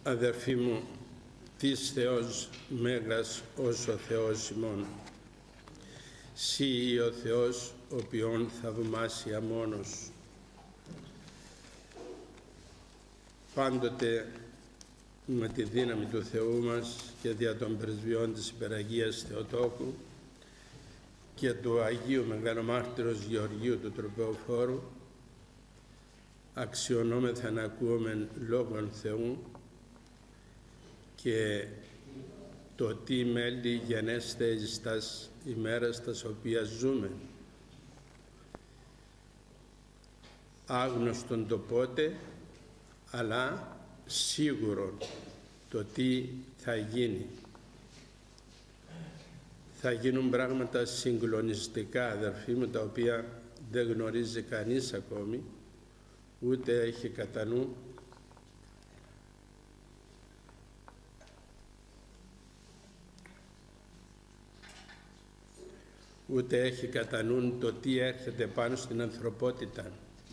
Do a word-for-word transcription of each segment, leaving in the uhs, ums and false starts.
Αδερφοί μου, της Θεός μέγας ως ο Θεός ημών. Συ ο Θεός, ο οποίον θαυμάσια μόνος. Πάντοτε με τη δύναμη του Θεού μας και δια των πρεσβειών της Υπεραγίας Θεοτόκου και του Αγίου Μεγαλομάρτυρος Γεωργίου του Τροπεοφόρου, αξιονόμεθα να ακούμε λόγων Θεού και το τι μέλη γενέστε εις τας ημέρας τας οποίας ζούμε. Άγνωστον το πότε, αλλά σίγουρον το τι θα γίνει. Θα γίνουν πράγματα συγκλονιστικά, αδερφοί μου, τα οποία δεν γνωρίζει κανείς ακόμη, ούτε έχει κατά νου. Ούτε έχει κατά νου το τι έρχεται πάνω στην ανθρωπότητα.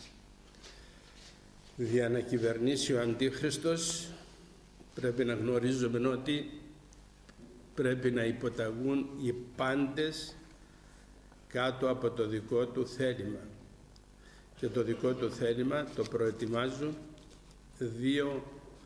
Για να κυβερνήσει ο Αντίχριστος πρέπει να γνωρίζουμε ότι πρέπει να υποταγούν οι πάντες κάτω από το δικό του θέλημα. Και το δικό του θέλημα το προετοιμάζουν δύο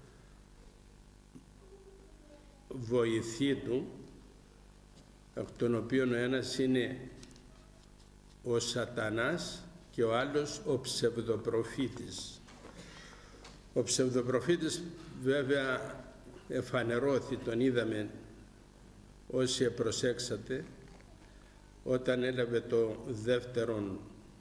βοηθοί του, από τον οποίο ο ένας είναι ο Σατανάς και ο άλλος ο ψευδοπροφήτης. Ο ψευδοπροφήτης βέβαια εφανερώθη, τον είδαμε όσοι προσέξατε, όταν έλαβε το δεύτερον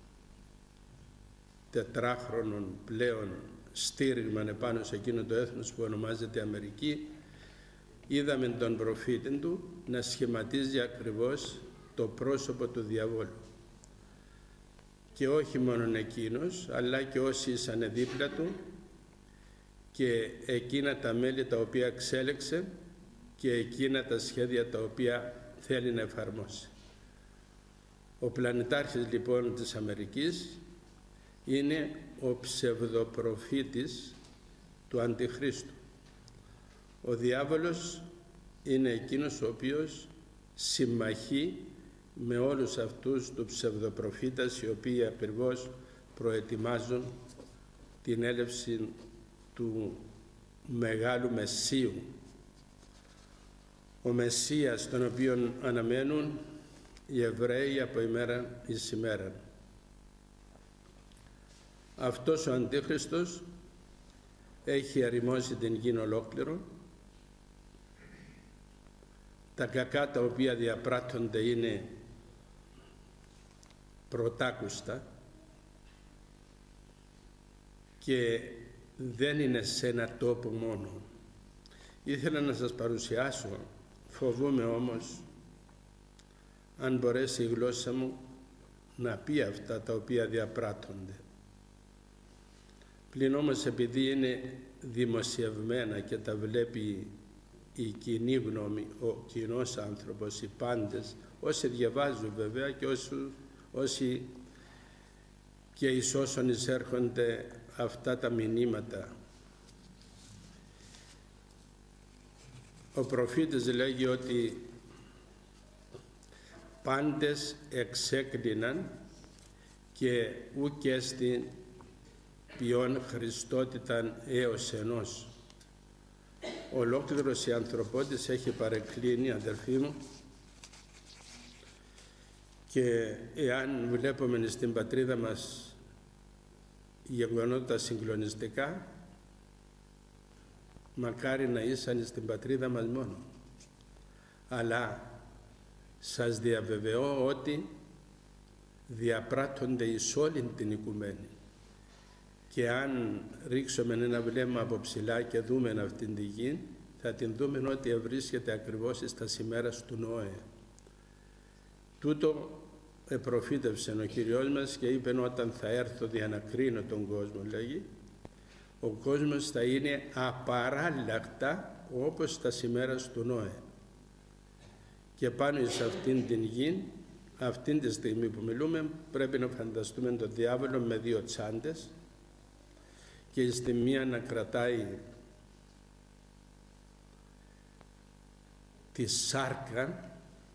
τετράχρονον πλέον στήριγμα επάνω σε εκείνο το έθνος που ονομάζεται Αμερική. Είδαμε τον προφήτη του να σχηματίζει ακριβώς το πρόσωπο του διαβόλου. Και όχι μόνον εκείνος, αλλά και όσοι ήσαν δίπλα του και εκείνα τα μέλη τα οποία εξέλεξε και εκείνα τα σχέδια τα οποία θέλει να εφαρμόσει. Ο πλανητάρχης λοιπόν της Αμερικής είναι ο ψευδοπροφήτης του Αντιχρίστου. Ο διάβολος είναι εκείνος ο οποίος συμμαχεί με όλους αυτούς τους ψευδοπροφήτες, οι οποίοι ακριβώς προετοιμάζουν την έλευση του Μεγάλου Μεσσίου. Ο Μεσσίας τον οποίον αναμένουν οι Εβραίοι από ημέρα εις ημέρα. Αυτός ο Αντίχριστος έχει ερημώσει την γη ολόκληρο. Τα κακά τα οποία διαπράττονται είναι πρωτάκουστα και δεν είναι σε ένα τόπο μόνο. Ήθελα να σας παρουσιάσω, φοβούμαι όμως αν μπορέσει η γλώσσα μου να πει αυτά τα οποία διαπράττονται. Πλην όμως επειδή είναι δημοσιευμένα και τα βλέπει η κοινή γνώμη, ο κοινός άνθρωπος, οι πάντες, όσοι διαβάζουν βέβαια και όσοι, όσοι και εις όσων εισέρχονται αυτά τα μηνύματα. Ο προφήτης λέγει ότι πάντες εξέκλειναν και ουκ έστιν ποιον Χριστότηταν έως ενός. Ολόκληρος η ανθρωπότης έχει παρεκκλίνει, αδερφοί μου, και εάν βλέπουμε στην πατρίδα μας γεγονότα συγκλονιστικά, μακάρι να ήσαν στην πατρίδα μας μόνο. Αλλά σας διαβεβαιώ ότι διαπράττονται εις όλην την οικουμένη. Και αν ρίξουμε ένα βλέμμα από ψηλά και δούμε αυτήν τη γη, θα την δούμε ότι ευρίσκεται ακριβώς στα ημέρας του Νόε. Τούτο επροφήτευσε ο Κύριος μας και είπε όταν θα έρθω για να κρίνω τον κόσμο, λέγει, ο κόσμος θα είναι απαράλλακτα όπως τα ημέρας του Νόε. Και πάνω σε αυτήν την γη, αυτήν τη στιγμή που μιλούμε, πρέπει να φανταστούμε τον διάβολο με δύο τσάντες και στη μία να κρατάει τη σάρκα,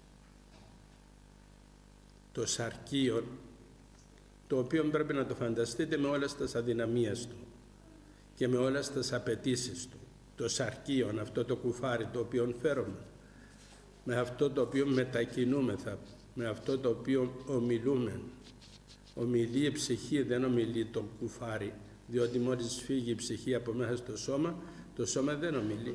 το σαρκείο, το οποίο πρέπει να το φανταστείτε με όλες τις αδυναμίες του και με όλες τις απαιτήσεις του. Το σαρκείο, αυτό το κουφάρι το οποίο φέρουμε, με αυτό το οποίο μετακινούμεθα, με αυτό το οποίο ομιλούμε. Ομιλεί η ψυχή, δεν ομιλεί το κουφάρι, διότι μόλις φύγει η ψυχή από μέσα στο σώμα, το σώμα δεν ομιλεί.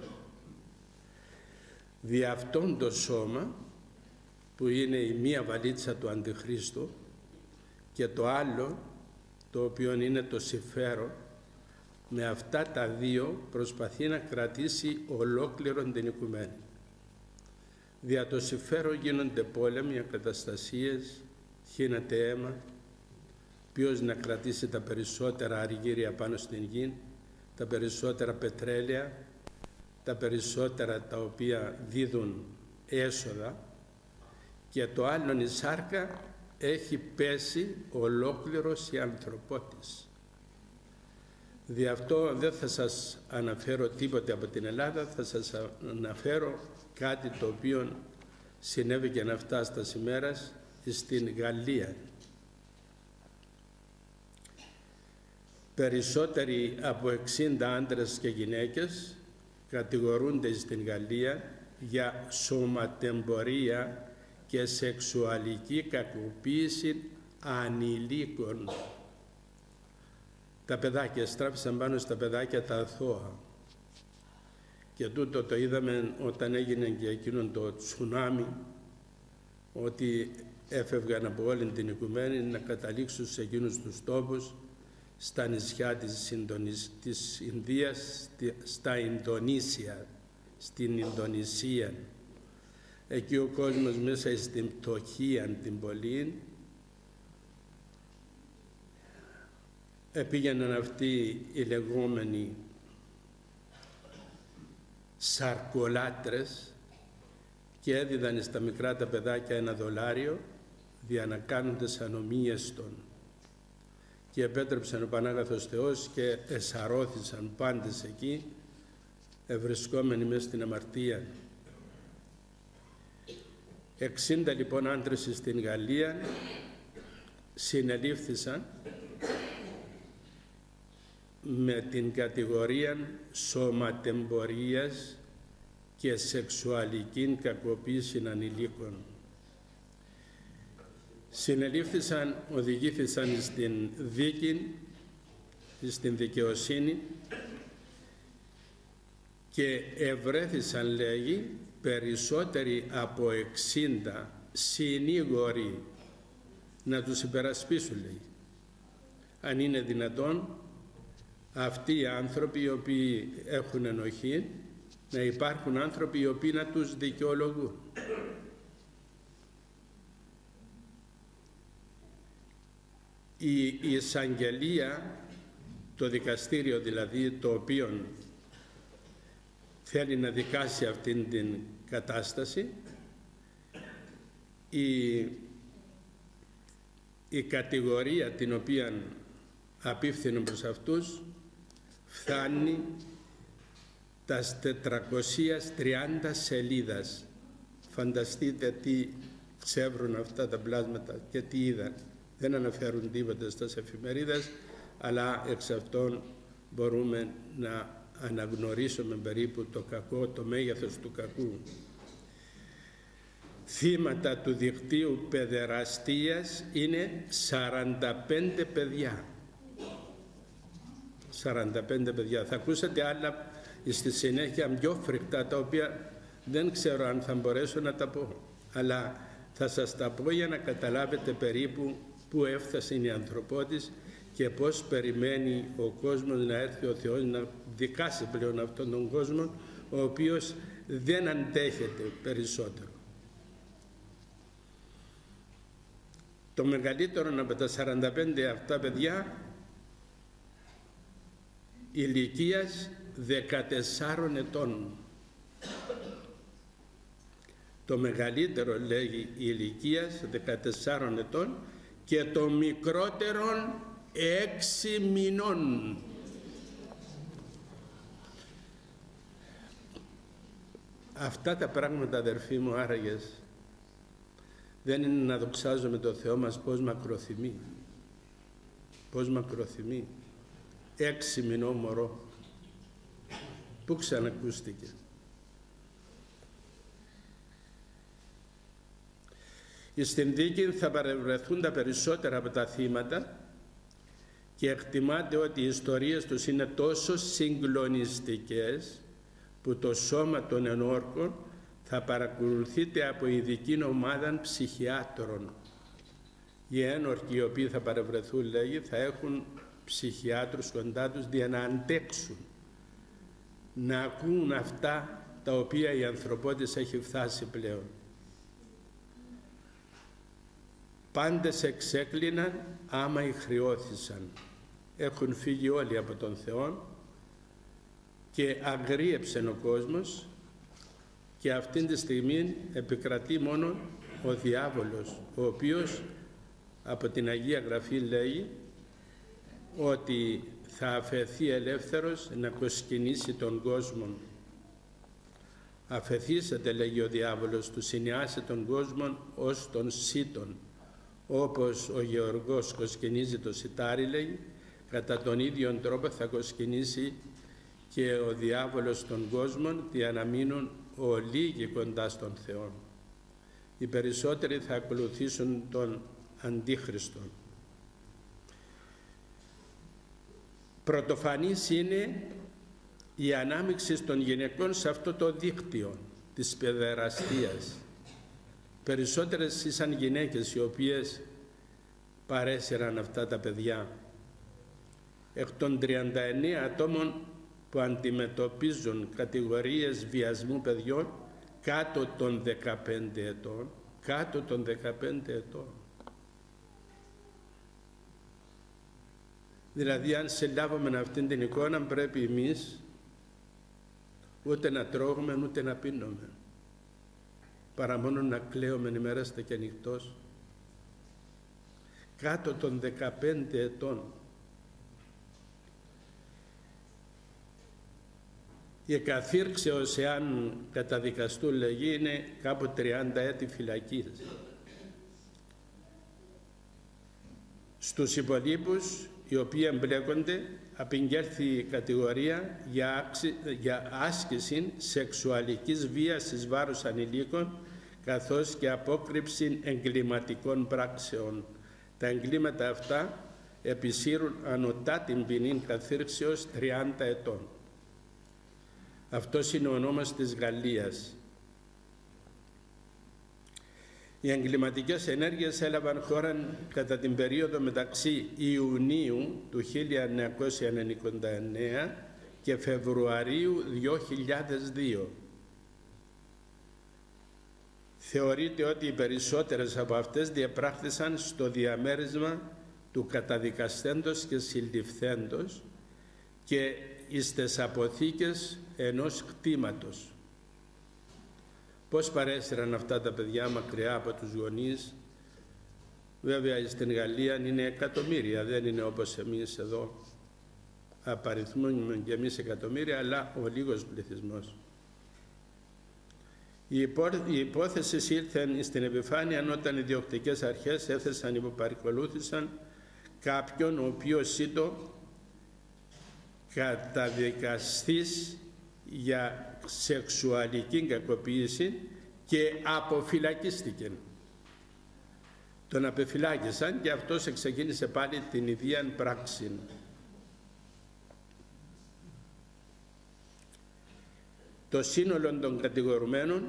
Δι' αυτόν το σώμα, που είναι η μία βαλίτσα του Αντιχρίστου, και το άλλο, το οποίο είναι το συμφέρον, με αυτά τα δύο προσπαθεί να κρατήσει ολόκληρον την οικουμένη. Δια το συμφέρον γίνονται πόλεμοι, ακαταστασίες, χύνεται αίμα, ποιος να κρατήσει τα περισσότερα αργύρια πάνω στην γη, τα περισσότερα πετρέλαια, τα περισσότερα τα οποία δίδουν έσοδα, και το άλλον η σάρκα έχει πέσει ολόκληρος η ανθρωπότης. Δι' αυτό δεν θα σας αναφέρω τίποτε από την Ελλάδα, θα σας αναφέρω κάτι το οποίο συνέβη και αυτά στα ημέρας στην Γαλλία. Περισσότεροι από εξήντα άντρες και γυναίκες κατηγορούνται στην Γαλλία για σωματεμπορία και σεξουαλική κακοποίηση ανηλίκων. Τα παιδάκια στράφησαν πάνω στα παιδάκια τα αθώα. Και τούτο το είδαμε όταν έγινε και εκείνο το τσουνάμι, ότι έφευγαν από όλη την οικουμένη να καταλήξουν σε εκείνους τους τόπους, στα νησιά της, Ινδονησ... της Ινδίας, στα Ινδονήσια, στην Ινδονησία. Εκεί ο κόσμος μέσα στην πτωχία την πολύ επήγαιναν αυτοί οι λεγόμενοι σαρκολάτρες και έδιδαν στα μικρά τα παιδάκια ένα δολάριο για να κάνουν τις ανομίες των, και επέτρεψαν ο Πανάγαθος Θεός και εσαρώθησαν πάντες εκεί, ευρισκόμενοι μέσα στην αμαρτία. εξήντα λοιπόν άντρες στην Γαλλία συνελήφθησαν με την κατηγορία σωματεμπορίας και σεξουαλική κακοποίηση ανηλίκων. Συνελήφθησαν, οδηγήθησαν στην δίκη, στην δικαιοσύνη, και ευρέθησαν, λέγει, περισσότεροι από εξήντα συνήγοροι να τους υπερασπίσουν, λέει. Αν είναι δυνατόν αυτοί οι άνθρωποι οι οποίοι έχουν ενοχή, να υπάρχουν άνθρωποι οι οποίοι να τους δικαιολογούν. Η εισαγγελία, το δικαστήριο δηλαδή, το οποίο θέλει να δικάσει αυτήν την κατάσταση, η, η κατηγορία την οποία απίφθηνε προς αυτούς φτάνει τα τετρακόσιες τριάντα σελίδας. Φανταστείτε τι ξεύρουν αυτά τα πλάσματα και τι είδαν. Δεν αναφέρουν τίποτα στις εφημερίδες, αλλά εξ αυτών μπορούμε να αναγνωρίσουμε περίπου το κακό, το μέγεθος του κακού. Θύματα του δικτύου παιδεραστίας είναι σαράντα πέντε παιδιά. σαράντα πέντε παιδιά. Θα ακούσετε άλλα στη συνέχεια πιο φρικτά, τα οποία δεν ξέρω αν θα μπορέσω να τα πω, αλλά θα σας τα πω για να καταλάβετε περίπου πού έφτασε η ανθρωπότης και πώς περιμένει ο κόσμος να έρθει ο Θεός να δικάσει πλέον αυτόν τον κόσμο, ο οποίος δεν αντέχεται περισσότερο. Το μεγαλύτερο από τα σαράντα πέντε αυτά παιδιά ηλικίας δεκατεσσάρων ετών. Το μεγαλύτερο, λέγει, ηλικίας δεκατεσσάρων ετών και το μικρότερον έξι μηνών. Αυτά τα πράγματα, αδερφοί μου, άραγες, δεν είναι να δοξάζουμε το Θεό μας πώς μακροθυμεί. Πώς μακροθυμεί. Έξι μηνό μωρό. Πού ξανακούστηκε. Στην δίκη θα παρευρεθούν τα περισσότερα από τα θύματα και εκτιμάται ότι οι ιστορίες τους είναι τόσο συγκλονιστικές που το σώμα των ενόρκων θα παρακολουθείται από ειδική ομάδα ψυχιάτρων. Οι ένορκοι οι οποίοι θα παρευρεθούν, λέγει, θα έχουν ψυχιάτρους κοντά τους για να αντέξουν, να ακούν αυτά τα οποία η ανθρωπότητα έχει φτάσει πλέον. Πάντες εξέκλειναν άμα ηχρεώθησαν. Έχουν φύγει όλοι από τον Θεό και αγρίεψε ο κόσμος και αυτή τη στιγμή επικρατεί μόνο ο διάβολος, ο οποίος από την Αγία Γραφή λέει ότι θα αφαιθεί ελεύθερος να κοσκινήσει τον κόσμο. Αφαιθήσετε, λέγει ο διάβολος, του συνιάσε τον κόσμο ως τον σύτον. Όπως ο Γεωργός κοσκινίζει το σιτάρι, λέει, κατά τον ίδιο τρόπο θα κοσκινήσει και ο διάβολος των κόσμων για να μείνουν ολίγοι κοντά στον Θεό. Οι περισσότεροι θα ακολουθήσουν τον Αντίχριστο. Πρωτοφανής είναι η ανάμειξη των γυναικών σε αυτό το δίκτυο της παιδεραστίας. Περισσότερες ήσαν γυναίκες οι οποίες παρέσυραν αυτά τα παιδιά. Εκ των τριάντα εννέα ατόμων που αντιμετωπίζουν κατηγορίες βιασμού παιδιών κάτω των δεκαπέντε ετών, κάτω των δεκαπέντε ετών. Δηλαδή, αν συλλάβουμε αυτήν την εικόνα, πρέπει εμείς ούτε να τρώγουμε ούτε να πίνουμε, παρά μόνο να κλαίουμε ημέραστα και νυχτός. Κάτω των δεκαπέντε ετών. Η εκαθήρξεως, εάν καταδικαστούν, λέγει, είναι κάπου τριάντα έτη φυλακής. Στους υπολείπους, οι οποίοι εμπλέκονται, απεγγέλθει η κατηγορία για, άξι, για άσκηση σεξουαλικής βίας εις βάρος ανηλίκων, καθώς και απόκρυψη εγκληματικών πράξεων. Τα εγκλήματα αυτά επισύρουν ανωτά την ποινή καθήρξεως τριάντα ετών. Αυτός είναι ο νόμος της Γαλλίας. Οι εγκληματικές ενέργειες έλαβαν χώρα κατά την περίοδο μεταξύ Ιουνίου του χίλια εννιακόσια ενενήντα εννέα και Φεβρουαρίου δύο χιλιάδες δύο. Θεωρείται ότι οι περισσότερες από αυτές διαπράχθησαν στο διαμέρισμα του καταδικαστέντος και συλληφθέντος και εις τις αποθήκες ενός κτήματος. Πώς παρέσυραν αυτά τα παιδιά μακριά από τους γονείς. Βέβαια στην Γαλλία είναι εκατομμύρια, δεν είναι όπως εμείς εδώ. Απαριθμούμε και εμείς εκατομμύρια, αλλά ο λίγος πληθυσμός. Η, υπό, η υπόθεση ήρθε στην επιφάνεια όταν οι διοκτικές αρχές έθεσαν υποπαρακολούθησαν κάποιον ο οποίος ήταν καταδικαστής για σεξουαλική κακοποίηση και αποφυλακίστηκε. Τον απεφυλάκησαν και αυτός ξεκίνησε πάλι την ίδια πράξη. Το σύνολο των κατηγορουμένων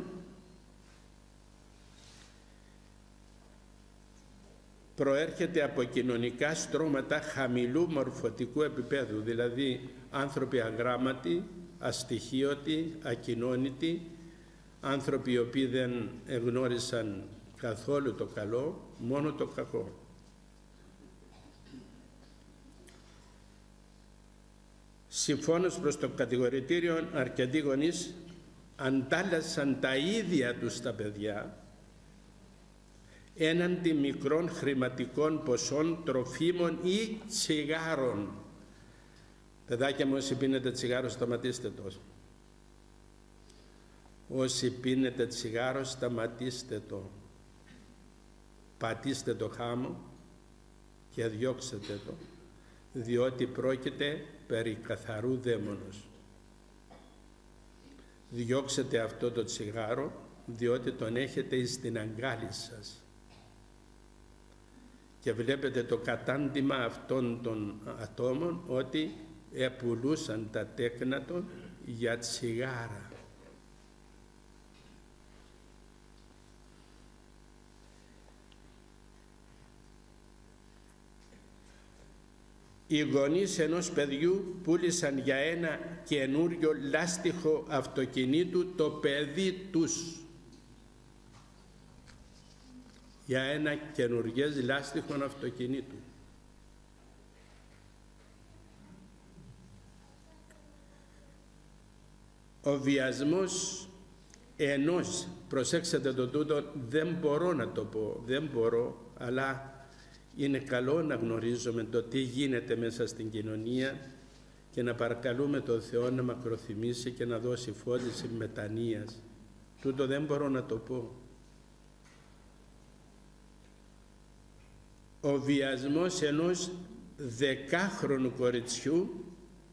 προέρχεται από κοινωνικά στρώματα χαμηλού μορφωτικού επίπεδου, δηλαδή άνθρωποι αγράμματοι, αστοιχείωτοι, ακοινώνητοι, άνθρωποι οι οποίοι δεν εγνώρισαν καθόλου το καλό, μόνο το κακό. Συμφώνως προς το κατηγορητήριο, αρκετοί γονείς αντάλλασαν τα ίδια τους τα παιδιά έναντι μικρών χρηματικών ποσών, τροφίμων ή τσιγάρων. Παιδάκια μου, όσοι πίνετε τσιγάρο, σταματήστε το. Όσοι πίνετε τσιγάρο, σταματήστε το. Πατήστε το χάμο και διώξετε το, διότι πρόκειται περί καθαρού δαίμονος. Διώξετε αυτό το τσιγάρο, διότι τον έχετε στην αγκάλη σας. Και βλέπετε το κατάντημα αυτών των ατόμων ότι επουλούσαν τα τέκνα των για τσιγάρα. Οι γονείς ενός παιδιού πούλησαν για ένα καινούριο λάστιχο αυτοκινήτου το παιδί τους. Για ένα καινούργιες λάστιχο αυτοκινήτου. Ο βιασμός ενός, προσέξτε το τούτο, δεν μπορώ να το πω, δεν μπορώ, αλλά είναι καλό να γνωρίζουμε το τι γίνεται μέσα στην κοινωνία και να παρακαλούμε τον Θεό να μακροθυμήσει και να δώσει φώτιση μετανοίας. Τούτο δεν μπορώ να το πω. Ο βιασμός ενός δεκάχρονου κοριτσιού,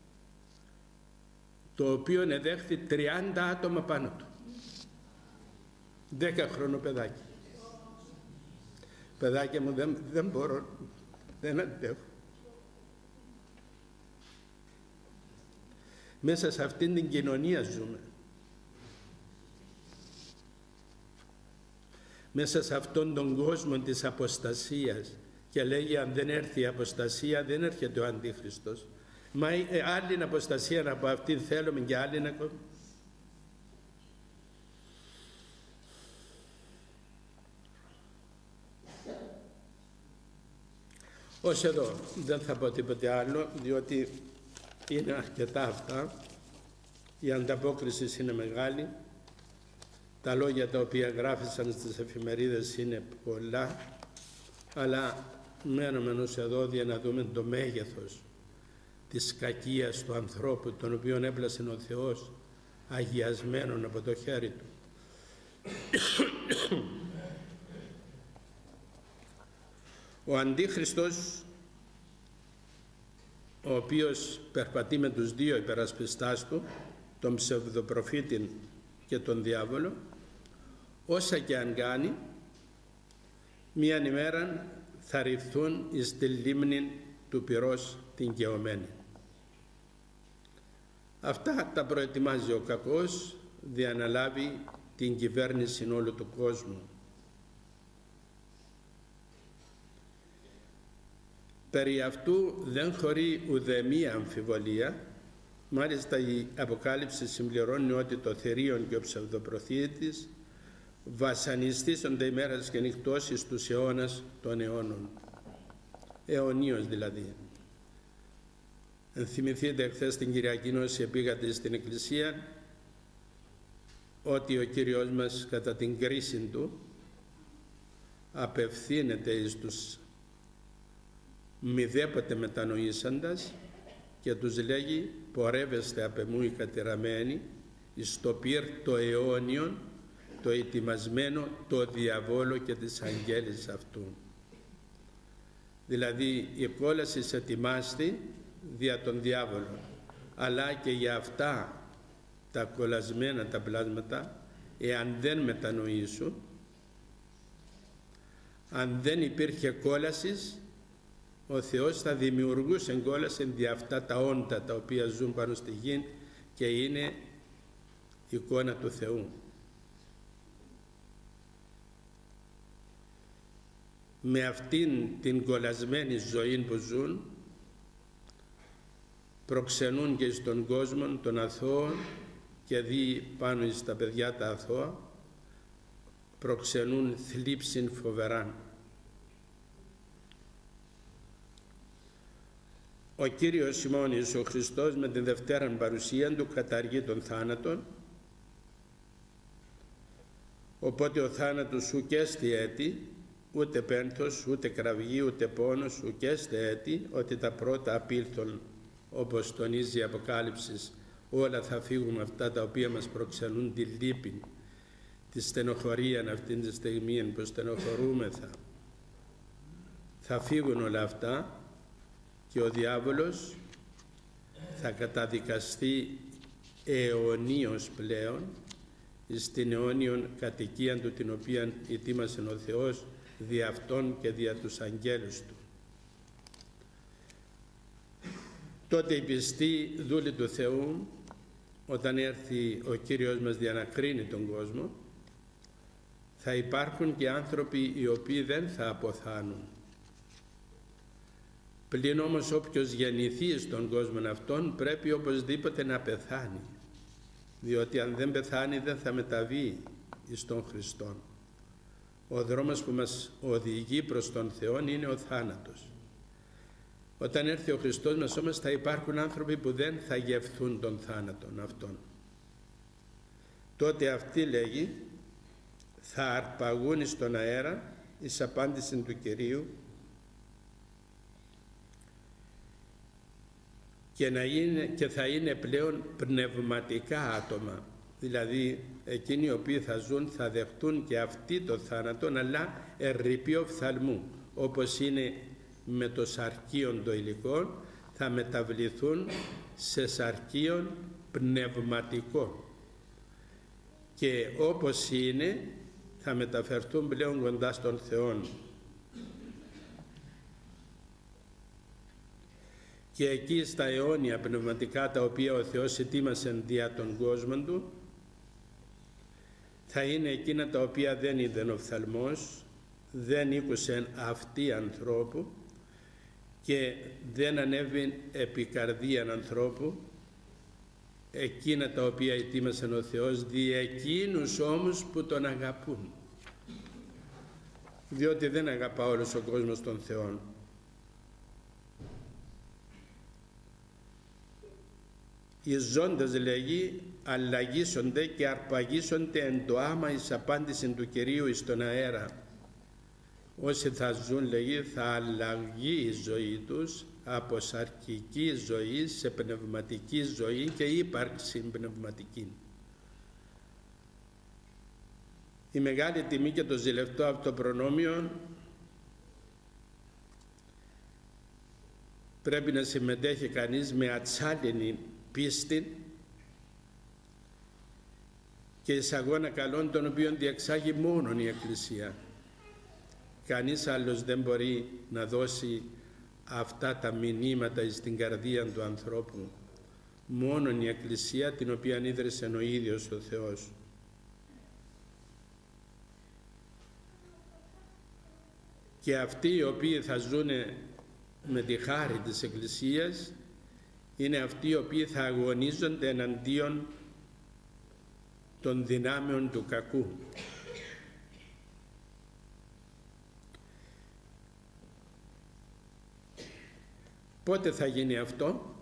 το οποίο εδέχθη τριάντα άτομα πάνω του. Δέκαχρονο παιδάκι. Παιδάκια μου, δεν, δεν μπορώ, δεν αντέχω. Μέσα σε αυτήν την κοινωνία ζούμε. Μέσα σε αυτόν τον κόσμο της αποστασίας. Και λέγει, αν δεν έρθει η αποστασία, δεν έρχεται ο Αντίχριστος. Μα άλλη αποστασία από αυτήν θέλουμε και άλλη να... Ως εδώ, δεν θα πω τίποτε άλλο, διότι είναι αρκετά αυτά. Η ανταπόκριση είναι μεγάλη. Τα λόγια τα οποία γράφησαν στις εφημερίδες είναι πολλά, αλλά μένουμε ως εδώ για να δούμε το μέγεθος της κακίας του ανθρώπου, τον οποίον έπλασε ο Θεός αγιασμένον από το χέρι του. Ο Αντίχριστος, ο οποίος περπατεί με τους δύο υπερασπιστάς του, τον ψευδοπροφήτη και τον διάβολο, όσα και αν κάνει, μίαν ημέρα θα ρυφθούν εις τη λίμνη του πυρός την καιωμένη. Αυτά τα προετοιμάζει ο κακός, διαναλάβει την κυβέρνηση όλου του κόσμου. Περί αυτού δεν χωρεί ουδέμια αμφιβολία. Μάλιστα η Αποκάλυψη συμπληρώνει ότι το θηρίον και ο ψευδοπροφήτης βασανιστήσονται ημέρας και νυχτώσεις τους αιώνας των αιώνων. Αιωνίως δηλαδή. Ενθυμηθείτε χθες την Κυριακή όσοι πήγατε στην Εκκλησία ότι ο Κύριος μας κατά την κρίση του απευθύνεται εις τους μηδέποτε μετανοήσαντας και τους λέγει πορεύεστε απ' εμού οι κατηραμένοι εις το πυρ το αιώνιον, το ετοιμασμένο το διαβόλο και τις αγγέλης αυτού. Δηλαδή η κόλαση ετοιμάστη δια των διάβολων, αλλά και για αυτά τα κολλασμένα τα πλάσματα, εάν δεν μετανοήσουν, αν δεν υπήρχε κόλασης, ο Θεός θα δημιουργούσε κόλαση δια αυτά τα όντα τα οποία ζουν πάνω στη γη και είναι εικόνα του Θεού. Με αυτήν την κολλασμένη ζωή που ζουν προξενούν και στον κόσμο των αθώων και δει πάνω στα παιδιά τα αθώα προξενούν θλίψην φοβεράν. Ο Κύριος ημών ο Χριστός με την δευτέραν παρουσία του καταργεί τον θάνατον, οπότε ο θάνατος ουκ έστι έτη, ούτε πένθος, ούτε κραυγή, ούτε πόνος, ουκ έστι έτη, ότι τα πρώτα απήλθον, όπως τονίζει η Αποκάλυψης, όλα θα φύγουν αυτά τα οποία μας προξενούν τη λύπη, τη στενοχωρία αυτή τη στιγμή που στενοχωρούμεθα. Θα φύγουν όλα αυτά και ο διάβολος θα καταδικαστεί αιωνίως πλέον στην αιώνιον κατοικία του, την οποία ετοίμασε ο Θεός δι' αυτόν και δια τους αγγέλους του. Τότε οι πιστοί δούλοι του Θεού, όταν έρθει ο Κύριος μας για να κρίνει τον κόσμο, θα υπάρχουν και άνθρωποι οι οποίοι δεν θα αποθάνουν. Πλην όμως όποιος γεννηθεί στον κόσμο αυτόν πρέπει οπωσδήποτε να πεθάνει, διότι αν δεν πεθάνει δεν θα μεταβεί εις τον Χριστόν. Ο δρόμος που μας οδηγεί προς τον Θεό είναι ο θάνατος. Όταν έρθει ο Χριστός μας όμως θα υπάρχουν άνθρωποι που δεν θα γευθούν τον θάνατον αυτόν. Τότε αυτοί, λέγει, θα αρπαγούν στον αέρα εις απάντηση του Κυρίου και, να είναι, και θα είναι πλέον πνευματικά άτομα. Δηλαδή εκείνοι οι οποίοι θα ζουν θα δεχτούν και αυτοί το θάνατο, αλλά ερρυπείο φθαλμού, όπως είναι με το σαρκίον το υλικό, θα μεταβληθούν σε σαρκίον πνευματικό και όπως είναι θα μεταφερθούν πλέον κοντά στον Θεό. Και εκεί στα αιώνια πνευματικά τα οποία ο Θεός ετοίμασε δια τον κόσμο του, θα είναι εκείνα τα οποία δεν είδε οφθαλμός, δεν ήκουσεν αυτή ανθρώπου και δεν ανέβη επί καρδίαν ανθρώπου, εκείνα τα οποία ετοίμασε ο Θεός δι' εκείνους όμως που τον αγαπούν, διότι δεν αγαπά όλος ο κόσμος τον Θεό. Οι ζώντες, λέγει, αλλαγίσονται και αρπαγίσονται εν το άμα εις απάντηση του Κυρίου εις τον αέρα. Όσοι θα ζουν, λέγει, θα αλλαγεί η ζωή τους από σαρκική ζωή σε πνευματική ζωή και ύπαρξη πνευματική. Η μεγάλη τιμή και το ζηλευτό αυτοπρονόμιο πρέπει να συμμετέχει κανείς με ατσάλινη πίστη και εις αγώνα καλών τον οποίον διεξάγει μόνον η Εκκλησία. Κανείς άλλος δεν μπορεί να δώσει αυτά τα μηνύματα στην καρδία του ανθρώπου. Μόνον η Εκκλησία, την οποία ίδρυσε ο ίδιος ο Θεός. Και αυτοί οι οποίοι θα ζουν με τη χάρη της Εκκλησίας είναι αυτοί οι οποίοι θα αγωνίζονται εναντίον των δυνάμεων του κακού. Πότε θα γίνει αυτό?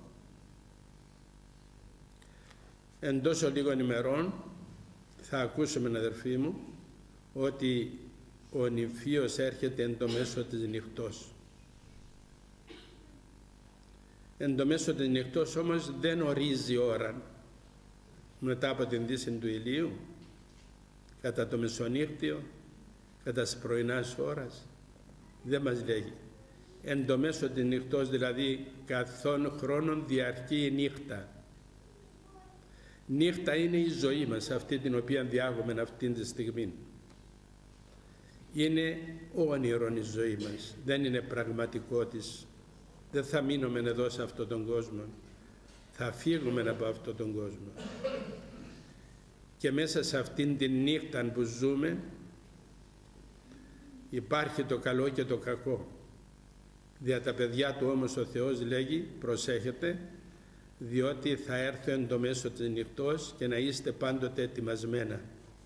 Εν τόσο λίγων ημερών θα ακούσουμε, αδερφοί μου, ότι ο νηφίος έρχεται εν το μέσο της νυχτός. Εν το μέσο της νυχτός όμως δεν ορίζει ώρα. Μετά από την δύση του ηλίου, κατά το μεσονύχτιο, κατά τις πρωινάς ώρας, δεν μας λέγει. Εν το μέσο της νυχτός, δηλαδή καθόν χρόνων διαρκεί η νύχτα. Νύχτα είναι η ζωή μας, αυτή την οποία διάγουμε αυτή τη στιγμή. Είναι όνειρον η ζωή μας, δεν είναι πραγματικό της. Δεν θα μείνουμε εδώ σε αυτόν τον κόσμο, θα φύγουμε από αυτόν τον κόσμο. Και μέσα σε αυτήν την νύχτα που ζούμε υπάρχει το καλό και το κακό. Δια τα παιδιά του όμως ο Θεός λέγει, προσέχετε, διότι θα έρθω εν το μέσο της νυχτός και να είστε πάντοτε ετοιμασμένα.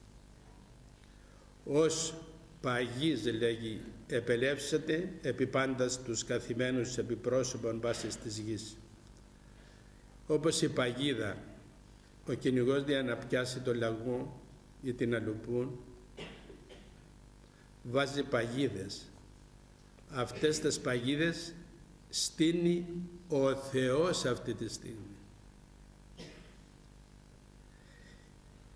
Ως παγής, λέγει, επελεύσετε επί πάντας τους καθημένους επί πρόσωπον βάσης της γης. Όπως η παγίδα, ο κυνηγός για να πιάσει το λαγό ή την αλουπούν, βάζει παγίδες. Αυτές τις παγίδες στείνει ο Θεός αυτή τη στιγμή.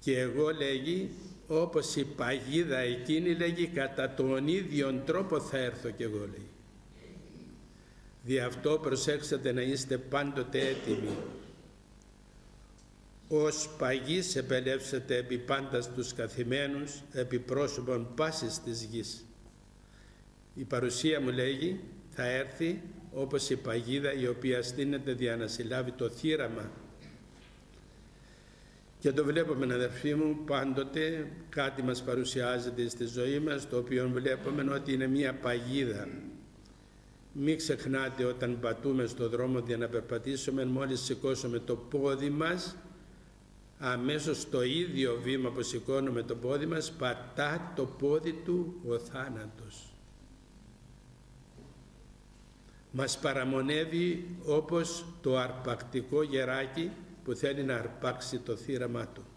Και εγώ, λέγει, όπως η παγίδα εκείνη, λέγει, κατά τον ίδιον τρόπο θα έρθω κι εγώ, λέει. Δι' αυτό προσέξτε να είστε πάντοτε έτοιμοι. Ως παγής επελεύσετε επί πάντα στους καθημένους, επί πρόσωπον πάσης της γης. Η παρουσία μου, λέγει, θα έρθει όπως η παγίδα η οποία στείνεται για να συλλάβει το θύραμα. Και το βλέπουμε, αδερφοί μου, πάντοτε κάτι μας παρουσιάζεται στη ζωή μας, το οποίο βλέπουμε ότι είναι μια παγίδα. Μην ξεχνάτε, όταν πατούμε στο δρόμο για να περπατήσουμε, μόλις σηκώσουμε το πόδι μας, αμέσως το ίδιο βήμα που σηκώνουμε το πόδι μας, πατά το πόδι του ο θάνατος. Μας παραμονεύει όπως το αρπακτικό γεράκι που θέλει να αρπάξει το θύραμά του.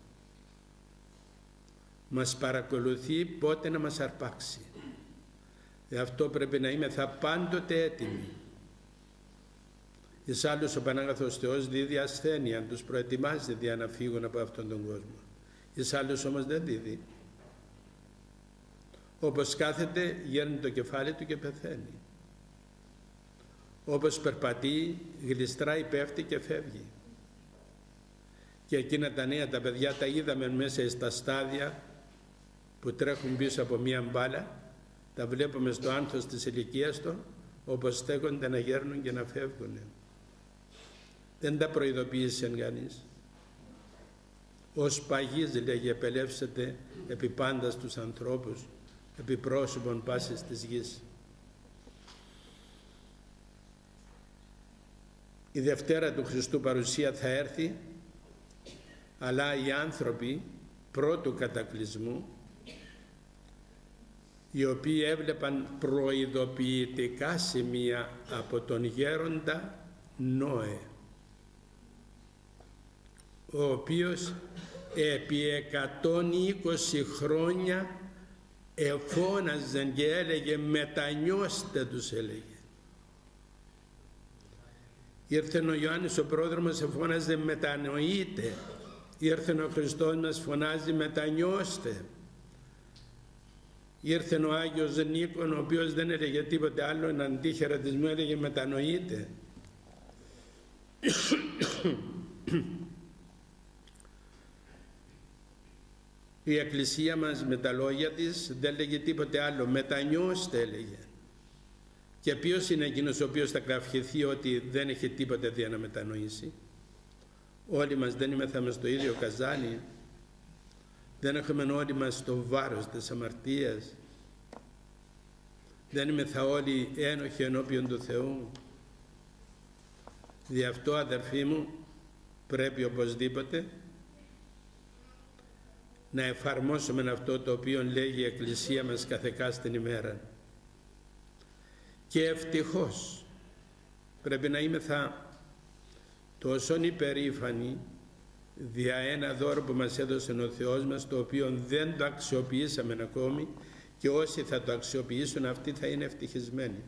Μας παρακολουθεί πότε να μας αρπάξει. Γι' αυτό πρέπει να είμαστε πάντοτε έτοιμοι. Εις άλλους ο Πανάγαθος Θεός δίδει ασθένεια, τους προετοιμάζει για να φύγουν από αυτόν τον κόσμο. Εις άλλους όμως δεν δίδει. Όπως κάθεται, γέρνει το κεφάλι του και πεθαίνει. Όπως περπατεί, γλιστράει, πέφτει και φεύγει. Και εκείνα τα νέα τα παιδιά τα είδαμε μέσα στα στάδια που τρέχουν πίσω από μία μπάλα. Τα βλέπουμε στο άνθος της ηλικίας των, όπως στέκονται να γέρνουν και να φεύγουν. Δεν τα προειδοποίησε κανείς. Ως παγής, λέγει, επελεύσετε επί πάντα στους ανθρώπους, επί πρόσωπον πάσης της γης. Η Δευτέρα του Χριστού παρουσία θα έρθει, αλλά οι άνθρωποι πρώτου κατακλυσμού, οι οποίοι έβλεπαν προειδοποιητικά σημεία από τον γέροντα Νόε, ο οποίος επί εκατόν είκοσι χρόνια εφώναζε και έλεγε μετανιώστε τους, έλεγε. Ήρθε ο Ιωάννης ο πρόδρομος, εφώναζε μετανοείτε. Ήρθε ο Χριστός μας, φωνάζει μετανιώστε. Ήρθε ο Άγιος Νίκον, ο οποίος δεν έλεγε τίποτε άλλο, έναν αντίχαιρετισμό, έλεγε μετανοείτε. Η Εκκλησία μας με τα λόγια της δεν λέγε τίποτε άλλο, μετανιώστε, έλεγε. Και ποιος είναι εκείνος ο οποίος θα κραυχηθεί ότι δεν έχει τίποτε δια να μετανοήσει? Όλοι μας δεν είμεθαμε στο ίδιο καζάνι, δεν έχουμε όλοι μας το βάρος της αμαρτίας, δεν είμεθα όλοι ένοχοι ενώπιον του Θεού. Δι' αυτό, αδερφοί μου, πρέπει οπωσδήποτε να εφαρμόσουμε αυτό το οποίο λέγει η Εκκλησία μας καθεκάστην ημέρα. Και ευτυχώς πρέπει να είμεθα τόσον υπερήφανοι δια ένα δώρο που μας έδωσε ο Θεός μας, το οποίο δεν το αξιοποιήσαμε ακόμη, και όσοι θα το αξιοποιήσουν αυτοί θα είναι ευτυχισμένοι.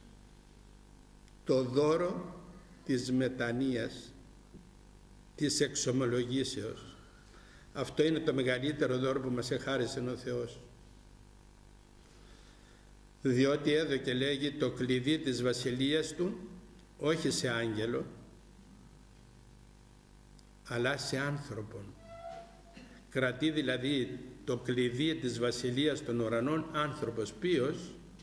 Το δώρο της μετανοίας, της εξομολογήσεως. Αυτό είναι το μεγαλύτερο δώρο που μας εχάρισε ο Θεός. Διότι έδωκε, λέγει, το κλειδί της βασιλείας του όχι σε άγγελο, αλλά σε άνθρωπον. Κρατεί δηλαδή το κλειδί της βασιλείας των ουρανών άνθρωπος. Ποιος?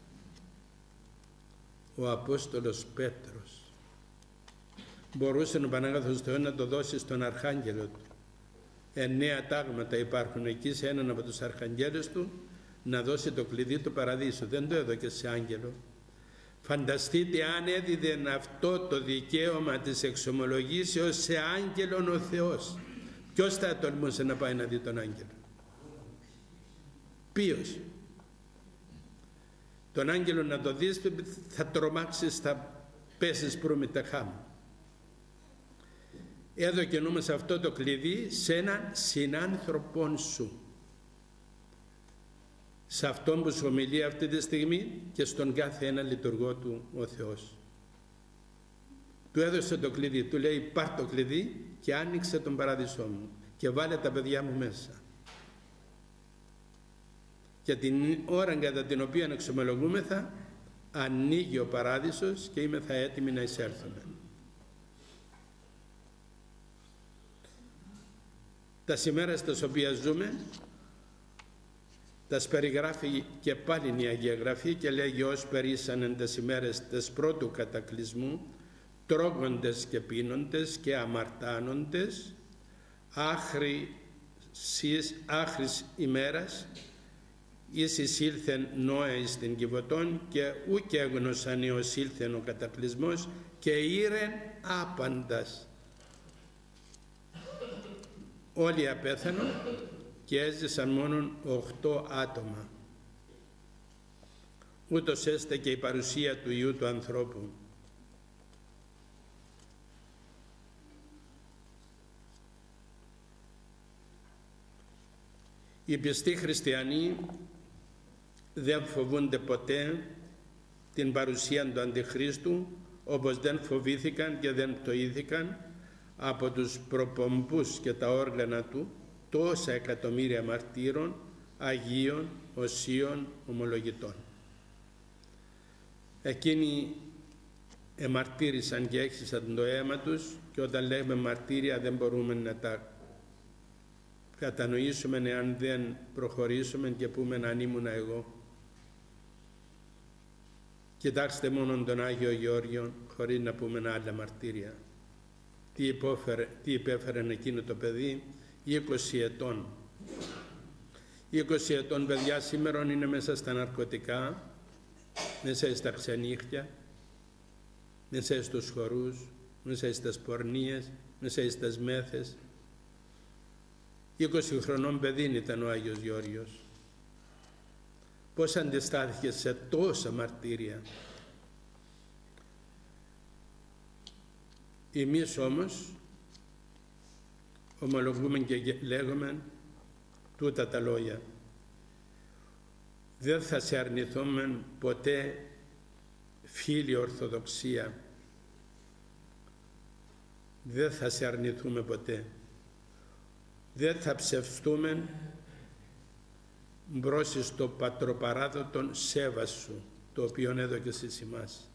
Ο Απόστολος Πέτρος. Μπορούσε ο Πανάγαθος Θεός να το δώσει στον αρχάγγελο του. Εννέα τάγματα υπάρχουν εκεί σε έναν από τους αρχαγγέλους του, να δώσει το κλειδί του παραδείσου. Δεν το έδωκε σε άγγελο. Φανταστείτε αν έδιδε αυτό το δικαίωμα της εξομολογήσεως σε άγγελον ο Θεός. Ποιος θα τολμούσε να πάει να δει τον άγγελο? Ποιος? Τον άγγελο να το δεις θα τρομάξεις, θα πέσεις προύμητα χάμου. Έδωκε όμως αυτό το κλειδί σε έναν συνάνθρωπον σου. Σε αυτόν που σου ομιλεί αυτή τη στιγμή και στον κάθε ένα λειτουργό του ο Θεός. Του έδωσε το κλειδί, του λέει πάρ' το κλειδί και άνοιξε τον παράδεισό μου και βάλε τα παιδιά μου μέσα. και την ώρα κατά την οποία εξομολογούμεθα ανοίγει ο παράδεισος και είμεθα έτοιμοι να εισέλθουμε. Τα σημέρα στα οποία ζούμε τα περιγράφει και πάλι η Αγία Γραφή και λέγει ως περίσσανεν τες ημέρες τες πρώτου κατακλυσμού, τρώγοντες και πίνοντες και αμαρτάνοντες, άχρη άχρης ημέρας, εις εισήλθεν Νώε εις την Κιβωτόν και ουκ έγνωσαν έως ήλθεν ο κατακλυσμός και ήρεν άπαντας. Όλοι απέθανον και έζησαν μόνον οχτώ άτομα. Ούτως έστε και η παρουσία του Υιού του ανθρώπου. Οι πιστοί χριστιανοί δεν φοβούνται ποτέ την παρουσία του Αντιχρίστου, όπως δεν φοβήθηκαν και δεν πτωήθηκαν από τους προπομπούς και τα όργανα του τόσα εκατομμύρια μαρτύρων, Αγίων, Οσίων, Ομολογητών. Εκείνοι εμαρτύρησαν και έξισαν το αίμα τους και όταν λέμε μαρτύρια δεν μπορούμε να τα κατανοήσουμε εάν δεν προχωρήσουμε και πούμε αν ήμουνα εγώ. Κοιτάξτε μόνο τον Άγιο Γεώργιο χωρίς να πούμε άλλα μαρτύρια. Τι, υπόφερε, τι υπέφερε εκείνο το παιδί είκοσι ετών. είκοσι ετών παιδιά σήμερα είναι μέσα στα ναρκωτικά, μέσα στα ξενύχια, μέσα στους χορούς, μέσα στις πορνείες, μέσα στις μέθες. είκοσι χρονών παιδί ήταν ο Άγιος Γεώργιος. Πώς αντιστάθηκε σε τόσα μαρτύρια. Εμείς όμως ομολογούμε και λέγουμε τούτα τα λόγια. Δεν θα σε αρνηθούμε ποτέ, φίλη Ορθοδοξία. Δεν θα σε αρνηθούμε ποτέ. Δεν θα ψευστούμε μπρος στο πατροπαράδοτον σέβα σου, το οποίο έδωκες εις εμάς.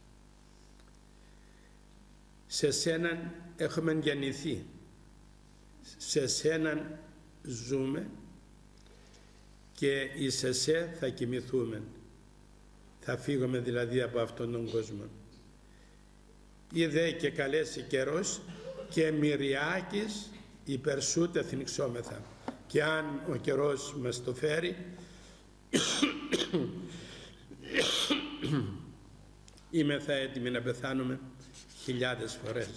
Σε σέναν έχουμε γεννηθεί, σε σέναν ζούμε και εις εσέ θα κοιμηθούμε. Θα φύγουμε δηλαδή από αυτόν τον κόσμο. Είδε και καλέσει καιρός και μυριάκης υπερσούτε θνηξόμεθα. Και αν ο καιρός μας το φέρει, είμεθα έτοιμοι να πεθάνουμε χιλιάδες φορές.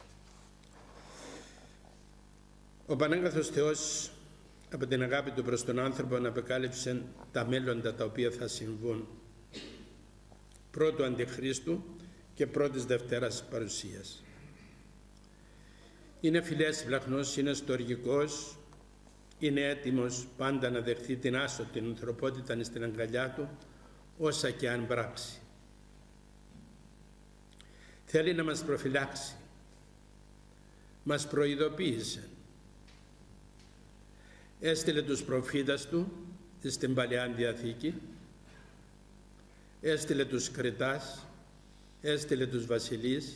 Ο Πανάγαθος Θεός από την αγάπη του προς τον άνθρωπο απεκάλυψε τα μέλλοντα τα οποία θα συμβούν, πρώτου Αντιχρίστου και πρώτης Δευτέρας παρουσίας. Είναι φιλές βλαχνός, είναι στοργικός, είναι έτοιμος πάντα να δεχθεί την άσο, την ανθρωπότητα στην αγκαλιά του, όσα και αν πράξει. Θέλει να μας προφυλάξει. Μας προειδοποίησε. Έστειλε τους προφήτας του στην Παλαιά Διαθήκη, έστειλε τους κριτάς, έστειλε τους βασιλείς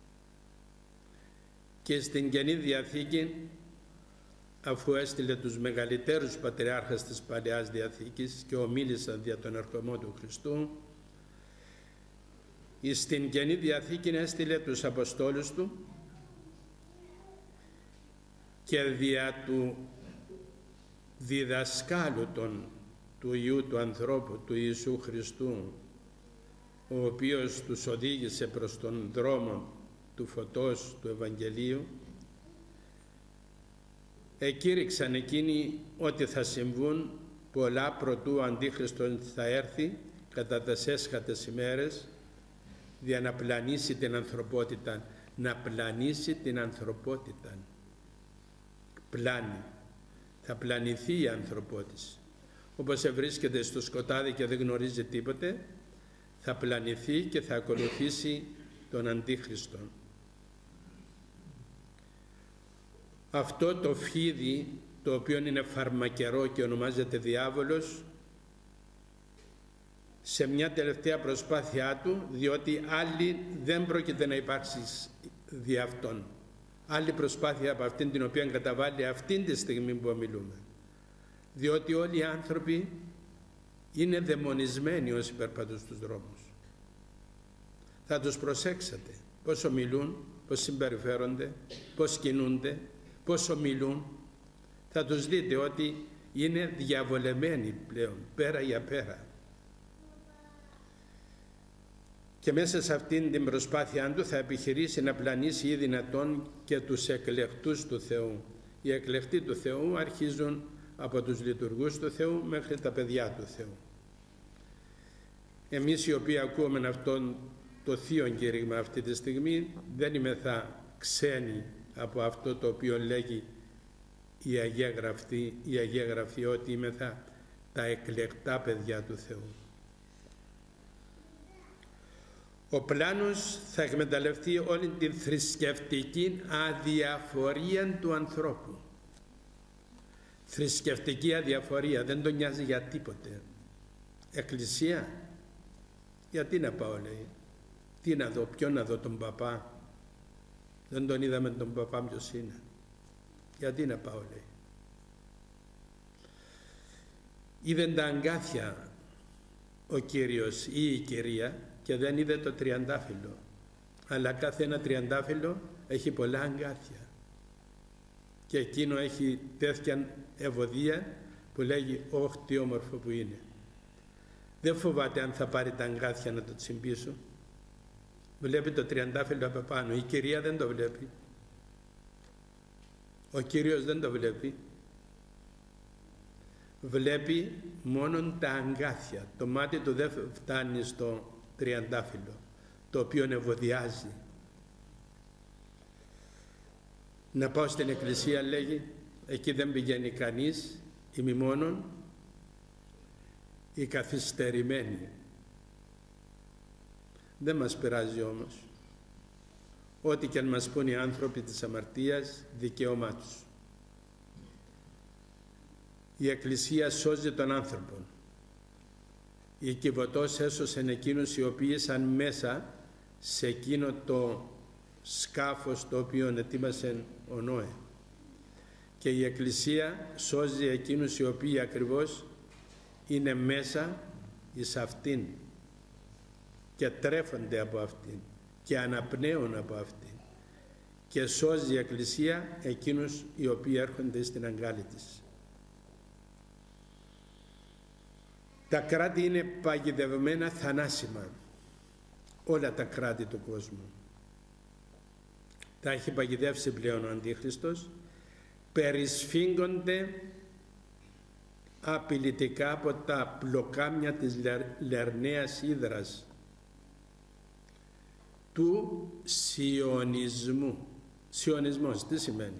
και στην Καινή Διαθήκη, αφού έστειλε τους μεγαλύτερους πατριάρχες της Παλαιάς Διαθήκης και ομίλησαν δια τον ερχομό του Χριστού, στην Καινή Διαθήκη έστειλε τους Αποστόλους του και δια του διδασκάλου των, του Υιού του ανθρώπου, του Ιησού Χριστού, ο οποίος τους οδήγησε προς τον δρόμο του φωτός του Ευαγγελίου, εκήρυξαν εκείνοι ότι θα συμβούν πολλά προτού ο Αντίχριστος θα έρθει κατά τις έσχατες ημέρες, για να πλανήσει την ανθρωπότητα, να πλανήσει την ανθρωπότητα. Πλάνη. Θα πλανηθεί η ανθρωπότητα. Όπως βρίσκεται στο σκοτάδι και δεν γνωρίζει τίποτε, θα πλανηθεί και θα ακολουθήσει τον Αντίχριστο. Αυτό το φίδι, το οποίο είναι φαρμακερό και ονομάζεται διάβολος, σε μια τελευταία προσπάθειά του, διότι άλλη δεν πρόκειται να υπάρξει δι' αυτόν. Άλλη προσπάθεια από αυτήν την οποία καταβάλει αυτήν τη στιγμή που ομιλούμε. Διότι όλοι οι άνθρωποι είναι δαιμονισμένοι όσοι περπατούν στους δρόμους. Θα τους προσέξετε πώς ομιλούν, πώς συμπεριφέρονται, πώς κινούνται, πώς ομιλούν. Θα τους δείτε ότι είναι διαβολεμένοι πλέον, πέρα για πέρα. Και μέσα σε αυτήν την προσπάθειά του θα επιχειρήσει να πλανήσει ή δυνατόν και τους εκλεκτούς του Θεού. Οι εκλεκτοί του Θεού αρχίζουν από τους λειτουργούς του Θεού μέχρι τα παιδιά του Θεού. Εμείς οι οποίοι ακούμε αυτόν το θείο κήρυγμα αυτή τη στιγμή δεν είμεθα ξένοι από αυτό το οποίο λέγει η Αγία Γραφή, η Αγία Γραφή ότι είμεθα τα εκλεκτά παιδιά του Θεού. Ο πλάνος θα εκμεταλλευτεί όλη την θρησκευτική αδιαφορία του ανθρώπου. Θρησκευτική αδιαφορία, δεν τον νοιάζει για τίποτε. Εκκλησία, γιατί να πάω λέει, τι να δω, ποιον να δω, τον παπά. Δεν τον είδαμε τον παπά ποιος είναι. Γιατί να πάω λέει. Είδε τα αγκάθια ο Κύριος ή η κυρία και δεν είδε το τριαντάφυλλο. Αλλά κάθε ένα τριαντάφυλλο έχει πολλά αγκάθια. Και εκείνο έχει τέτοια ευωδία που λέγει «Ωχ, τι όμορφο που είναι». Δεν φοβάται αν θα πάρει τα αγκάθια να το τσιμπήσω. Βλέπει το τριαντάφυλλο από πάνω. Η κυρία δεν το βλέπει. Ο Κύριος δεν το βλέπει. Βλέπει μόνον τα αγκάθια. Το μάτι του δεν φτάνει στο τριαντάφυλλο, το οποίο ευωδιάζει. Να πάω στην εκκλησία λέγει, εκεί δεν πηγαίνει κανείς, ημιμόνον οι καθυστερημένοι. Δεν μας πειράζει όμως. Ό,τι και αν μας πούν οι άνθρωποι της αμαρτίας, δικαίωμά τους. Η Εκκλησία σώζει τον άνθρωπο. Η Κιβωτός έσωσε εκείνους οι οποίοι ήσαν μέσα σε εκείνο το σκάφος το οποίο ετοίμασε ο Νόε. Και η Εκκλησία σώζει εκείνους οι οποίοι ακριβώς είναι μέσα εις αυτήν και τρέφονται από αυτήν και αναπνέουν από αυτήν. Και σώζει η Εκκλησία εκείνους οι οποίοι έρχονται στην αγκάλη της. Τα κράτη είναι παγιδευμένα θανάσιμα. Όλα τα κράτη του κόσμου. Τα έχει παγιδεύσει πλέον ο Αντίχριστος. Περισφίγγονται απειλητικά από τα πλοκάμια της λερναίας ύδρας του σιωνισμού. Σιωνισμός τι σημαίνει?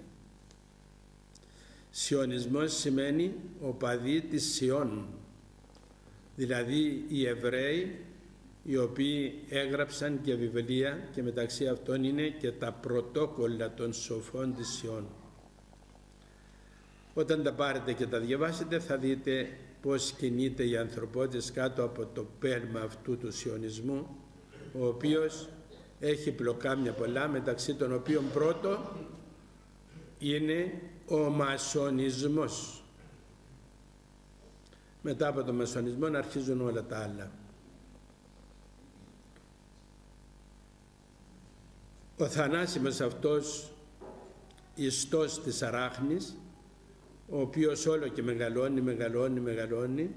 Σιωνισμός σημαίνει οπαδοί της Σιών, δηλαδή οι Εβραίοι οι οποίοι έγραψαν και βιβλία και μεταξύ αυτών είναι και τα πρωτόκολλα των σοφών της Σιών. Όταν τα πάρετε και τα διαβάσετε θα δείτε πώς κινείται η ανθρωπότητα κάτω από το πέλμα αυτού του σιωνισμού, ο οποίος έχει πλοκάμια πολλά, μεταξύ των οποίων πρώτο είναι ο μασονισμός. Μετά από τον μασονισμό αρχίζουν όλα τα άλλα. Ο θανάσιμος αυτός ιστός της αράχνης, ο οποίος όλο και μεγαλώνει, μεγαλώνει, μεγαλώνει,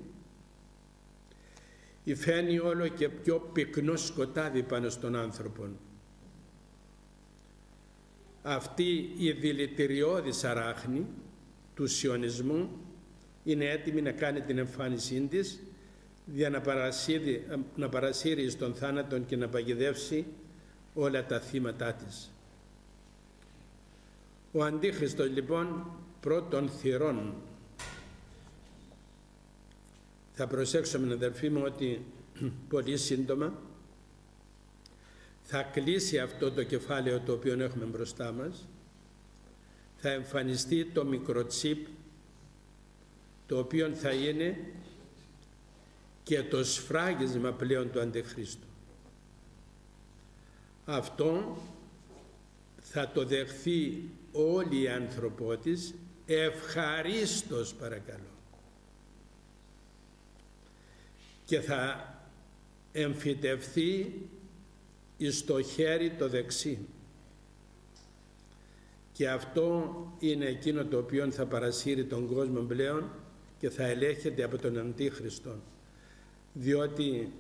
υφαίνει όλο και πιο πυκνό σκοτάδι πάνω στον άνθρωπο. Αυτή η δηλητηριώδης αράχνη του σιωνισμού είναι έτοιμη να κάνει την εμφάνισή της για να παρασύρει, να παρασύρει στον θάνατο και να παγιδεύσει όλα τα θύματά της. Ο Αντίχριστος λοιπόν πρώτων θυρών, θα προσέξουμε αδελφοί μου ότι πολύ σύντομα θα κλείσει αυτό το κεφάλαιο το οποίο έχουμε μπροστά μας, θα εμφανιστεί το μικροτσίπ το οποίο θα είναι και το σφράγισμα πλέον του Αντιχρίστου. Αυτό θα το δεχθεί όλη η ανθρωπότης ευχαρίστως, παρακαλώ, και θα εμφυτευθεί εις το χέρι το δεξί, και αυτό είναι εκείνο το οποίο θα παρασύρει τον κόσμο πλέον και θα ελέγχεται από τον Αντίχριστο, διότι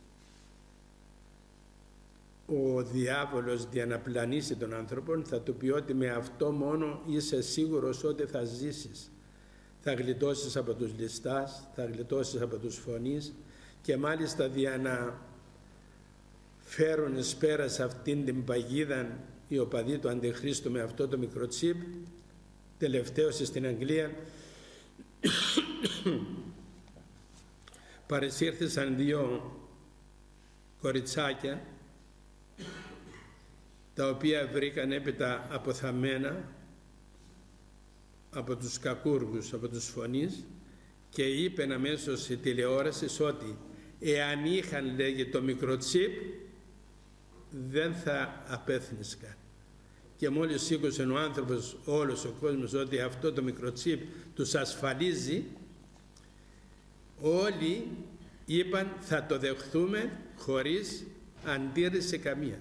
ο διάβολος για να πλανήσει τον άνθρωπο θα του πει ότι με αυτό μόνο είσαι σίγουρος ότι θα ζήσεις, θα γλιτώσεις από τους ληστάς, θα γλιτώσεις από τους φωνείς, και μάλιστα για να φέρουν εις πέρας αυτήν την παγίδα οι οπαδοί του Αντιχρίστου με αυτό το μικροτσίπ. Τελευταίως στην Αγγλία παρεσύρθησαν δύο κοριτσάκια τα οποία βρήκαν έπειτα αποθαμμένα από τους κακούργους, από τους φωνείς, και είπεν αμέσως η τηλεόραση ότι εάν είχαν, λέγει, το μικροτσίπ δεν θα απέθνισκαν. Και μόλις σήκωσε ο άνθρωπος, όλος ο κόσμος, ότι αυτό το μικροτσίπ τους ασφαλίζει, όλοι είπαν θα το δεχθούμε χωρίς αντίρρηση καμία.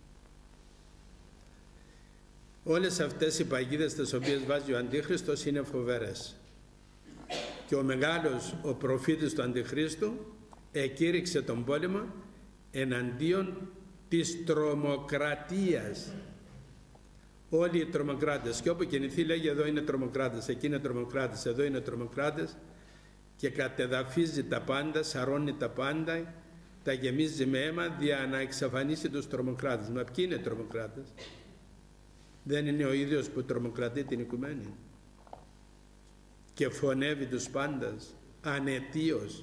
Όλες αυτές οι παγίδες τις οποίες βάζει ο Αντίχριστος είναι φοβερές. Και ο μεγάλος, ο προφήτης του Αντιχρίστου, εκήρυξε τον πόλεμο εναντίον της τρομοκρατίας. Όλοι οι τρομοκράτες, και όπου κινηθεί λέγει εδώ είναι τρομοκράτες, εκεί είναι τρομοκράτες, εδώ είναι τρομοκράτες, και κατεδαφίζει τα πάντα, σαρώνει τα πάντα, τα γεμίζει με αίμα για να εξαφανίσει τους τρομοκράτες. Μα ποιοι είναι τρομοκράτες? Δεν είναι ο ίδιος που τρομοκρατεί την οικουμένη και φωνεύει τους πάντας ανετίως?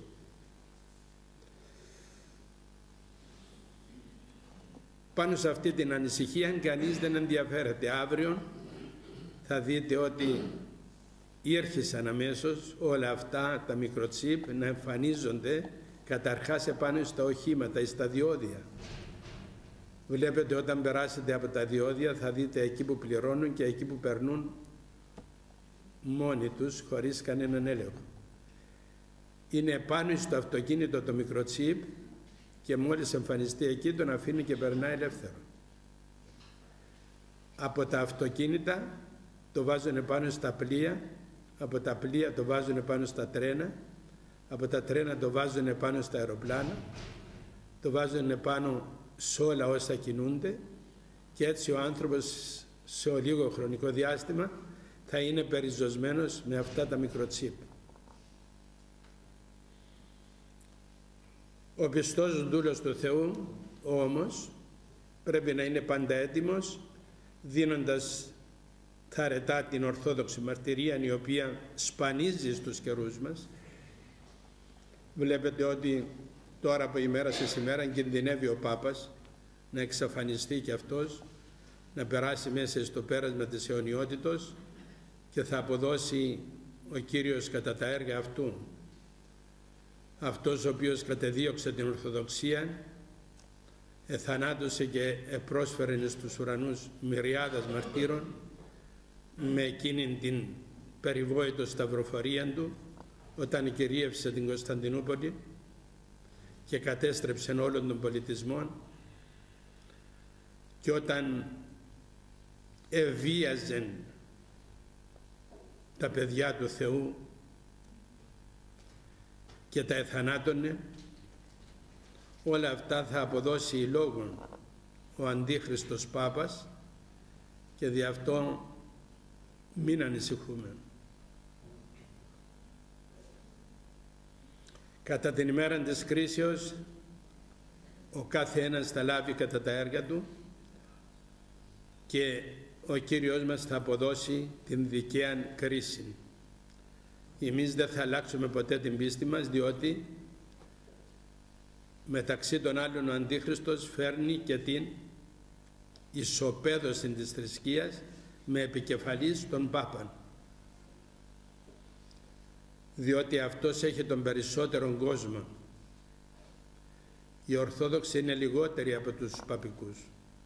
Πάνω σε αυτή την ανησυχία κανείς δεν ενδιαφέρεται. Αύριο θα δείτε ότι ήρχισαν αμέσως όλα αυτά τα μικροτσίπ να εμφανίζονται καταρχάς επάνω στα οχήματα, στα διόδια. Βλέπετε, όταν περάσετε από τα διόδια θα δείτε εκεί που πληρώνουν και εκεί που περνούν μόνοι τους χωρίς κανέναν έλεγχο. Είναι πάνω στο αυτοκίνητο το μικροτσίπ και μόλις εμφανιστεί εκεί τον αφήνει και περνάει ελεύθερο. Από τα αυτοκίνητα το βάζουν πάνω στα πλοία, από τα πλοία το βάζουν πάνω στα τρένα, από τα τρένα το βάζουν πάνω στα αεροπλάνα, το βάζουν πάνω σε όλα όσα κινούνται, και έτσι ο άνθρωπος σε λίγο χρονικό διάστημα θα είναι περιζωσμένος με αυτά τα μικροτσίπ. Ο πιστός δούλος του Θεού όμως πρέπει να είναι πάντα έτοιμος, δίνοντας θαρετά την ορθόδοξη μαρτυρία, η οποία σπανίζει στους καιρούς μας. Βλέπετε ότι τώρα από ημέρα σε ημέρα κινδυνεύει ο Πάπας να εξαφανιστεί και αυτός, να περάσει μέσα στο πέρασμα της αιωνιότητος, και θα αποδώσει ο Κύριος κατά τα έργα αυτού. Αυτός ο οποίος κατεδίωξε την Ορθοδοξία, εθανάτωσε και επρόσφερε στους ουρανούς μυριάδας μαρτύρων με εκείνην την περιβόητο σταυροφορία του, όταν κυρίευσε την Κωνσταντινούπολη και κατέστρεψε όλων των πολιτισμών, και όταν εβίαζε τα παιδιά του Θεού και τα εθανάτωνε. Όλα αυτά θα αποδώσει η λόγων ο Αντίχριστος Πάπας, και δι' αυτό μην ανησυχούμε. Κατά την ημέρα της κρίσεως ο κάθε ένας θα λάβει κατά τα έργα του, και ο Κύριος μας θα αποδώσει την δικαία κρίση. Εμείς δεν θα αλλάξουμε ποτέ την πίστη μας, διότι μεταξύ των άλλων ο Αντίχριστος φέρνει και την ισοπαίδωση της θρησκείας με επικεφαλής τον Πάπαν, διότι αυτός έχει τον περισσότερον κόσμο Οι Ορθόδοξοι είναι λιγότεροι από τους παπικούς.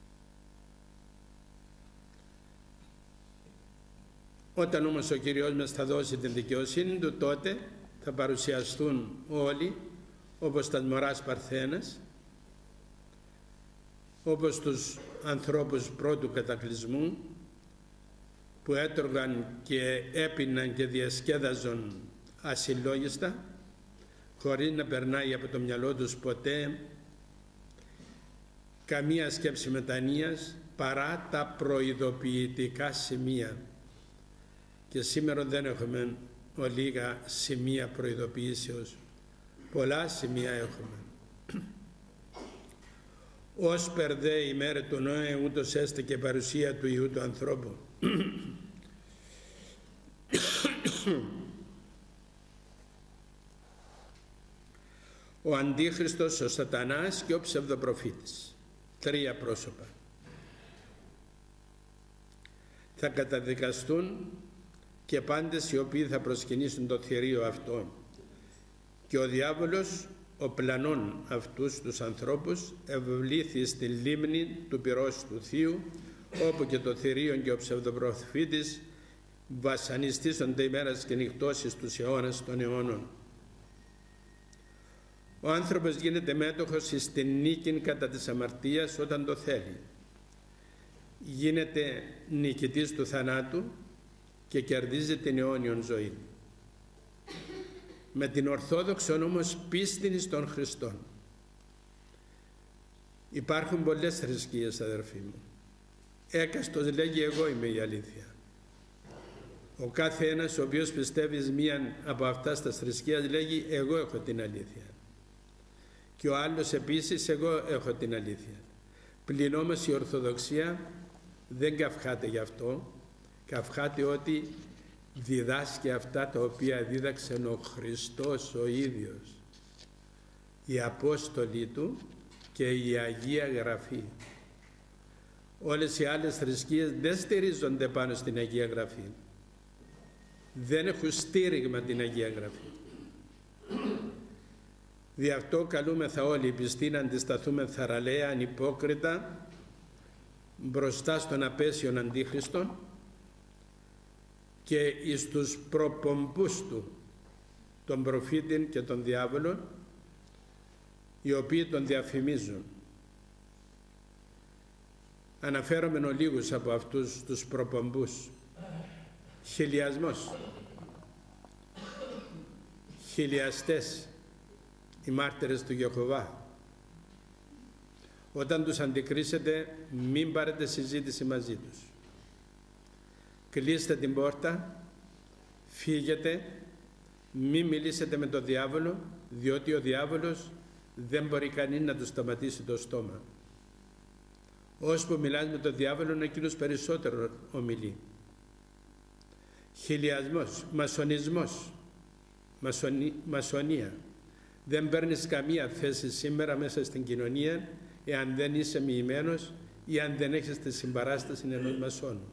Όταν όμως ο Κύριος μας θα δώσει την δικαιοσύνη Του, τότε θα παρουσιαστούν όλοι όπως τα μωράς Παρθένας, όπως τους ανθρώπους πρώτου κατακλυσμού που έτρωγαν και έπιναν και διασκέδαζαν ασυλλόγιστα, χωρίς να περνάει από το μυαλό τους ποτέ καμία σκέψη μετανοίας παρά τα προειδοποιητικά σημεία. Και σήμερα δεν έχουμε ολίγα σημεία προειδοποιήσεως, πολλά σημεία έχουμε. Ως περδέ η μέρα του Νόε, ούτως έστε και παρουσία του Υιού του ανθρώπου. Ο Αντίχριστος, ο Σατανάς και ο ψευδοπροφήτης. Τρία πρόσωπα. Θα καταδικαστούν και πάντες οι οποίοι θα προσκυνήσουν το θηρίο αυτό. Και ο διάβολος, ο πλανών αυτούς τους ανθρώπους, ευλήθη στη λίμνη του πυρός του Θείου, όπου και το θηρίο και ο ψευδοπροφήτης βασανιστήσονται ημέρας και νυχτώσεις τους αιώνας των αιώνων. Ο άνθρωπος γίνεται μέτοχος στην νίκη κατά της αμαρτίας όταν το θέλει. Γίνεται νικητής του θανάτου και κερδίζει την αιώνιον ζωή. Με την ορθόδοξον όμως πίστην στον Χριστόν. Υπάρχουν πολλές θρησκείες, αδερφοί μου. Έκαστος λέγει εγώ είμαι η αλήθεια. Ο κάθε ένας ο οποίος πιστεύει μίαν από αυτά στα θρησκείας λέγει εγώ έχω την αλήθεια. Και ο άλλος επίσης εγώ έχω την αλήθεια. Πλην όμως η Ορθοδοξία δεν καυχάται γι' αυτό. Καυχάται ότι διδάσκει αυτά τα οποία δίδαξε ο Χριστός ο ίδιος, οι Απόστολοι Του και η Αγία Γραφή. Όλες οι άλλες θρησκείες δεν στηρίζονται πάνω στην Αγία Γραφή. Δεν έχουν στήριγμα την Αγία Γραφή. Δι' αυτό καλούμεθα όλοι οι πιστοί να αντισταθούμε θαραλέα, ανυπόκριτα μπροστά στον απέσιον Αντίχριστον και εις τους προπομπούς του, τον προφήτην και τον διάβολο, οι οποίοι τον διαφημίζουν. Αναφέρομαι ολίγους από αυτούς τους προπομπούς. Χιλιασμός, χιλιαστές, οι μάρτυρες του Ιεχωβά. Όταν τους αντικρίσετε, μην πάρετε συζήτηση μαζί τους. Κλείστε την πόρτα, φύγετε, μην μιλήσετε με τον διάβολο, διότι ο διάβολος δεν μπορεί κανείς να του σταματήσει το στόμα. Ώσπου μιλάς με τον διάβολο, εκείνος περισσότερο ομιλεί. Χιλιασμός, μασονισμός, μασονι, μασονία. Δεν παίρνεις καμία θέση σήμερα μέσα στην κοινωνία εάν δεν είσαι μοιημένος ή αν δεν έχεις τη συμπαράσταση ενός μασόνου.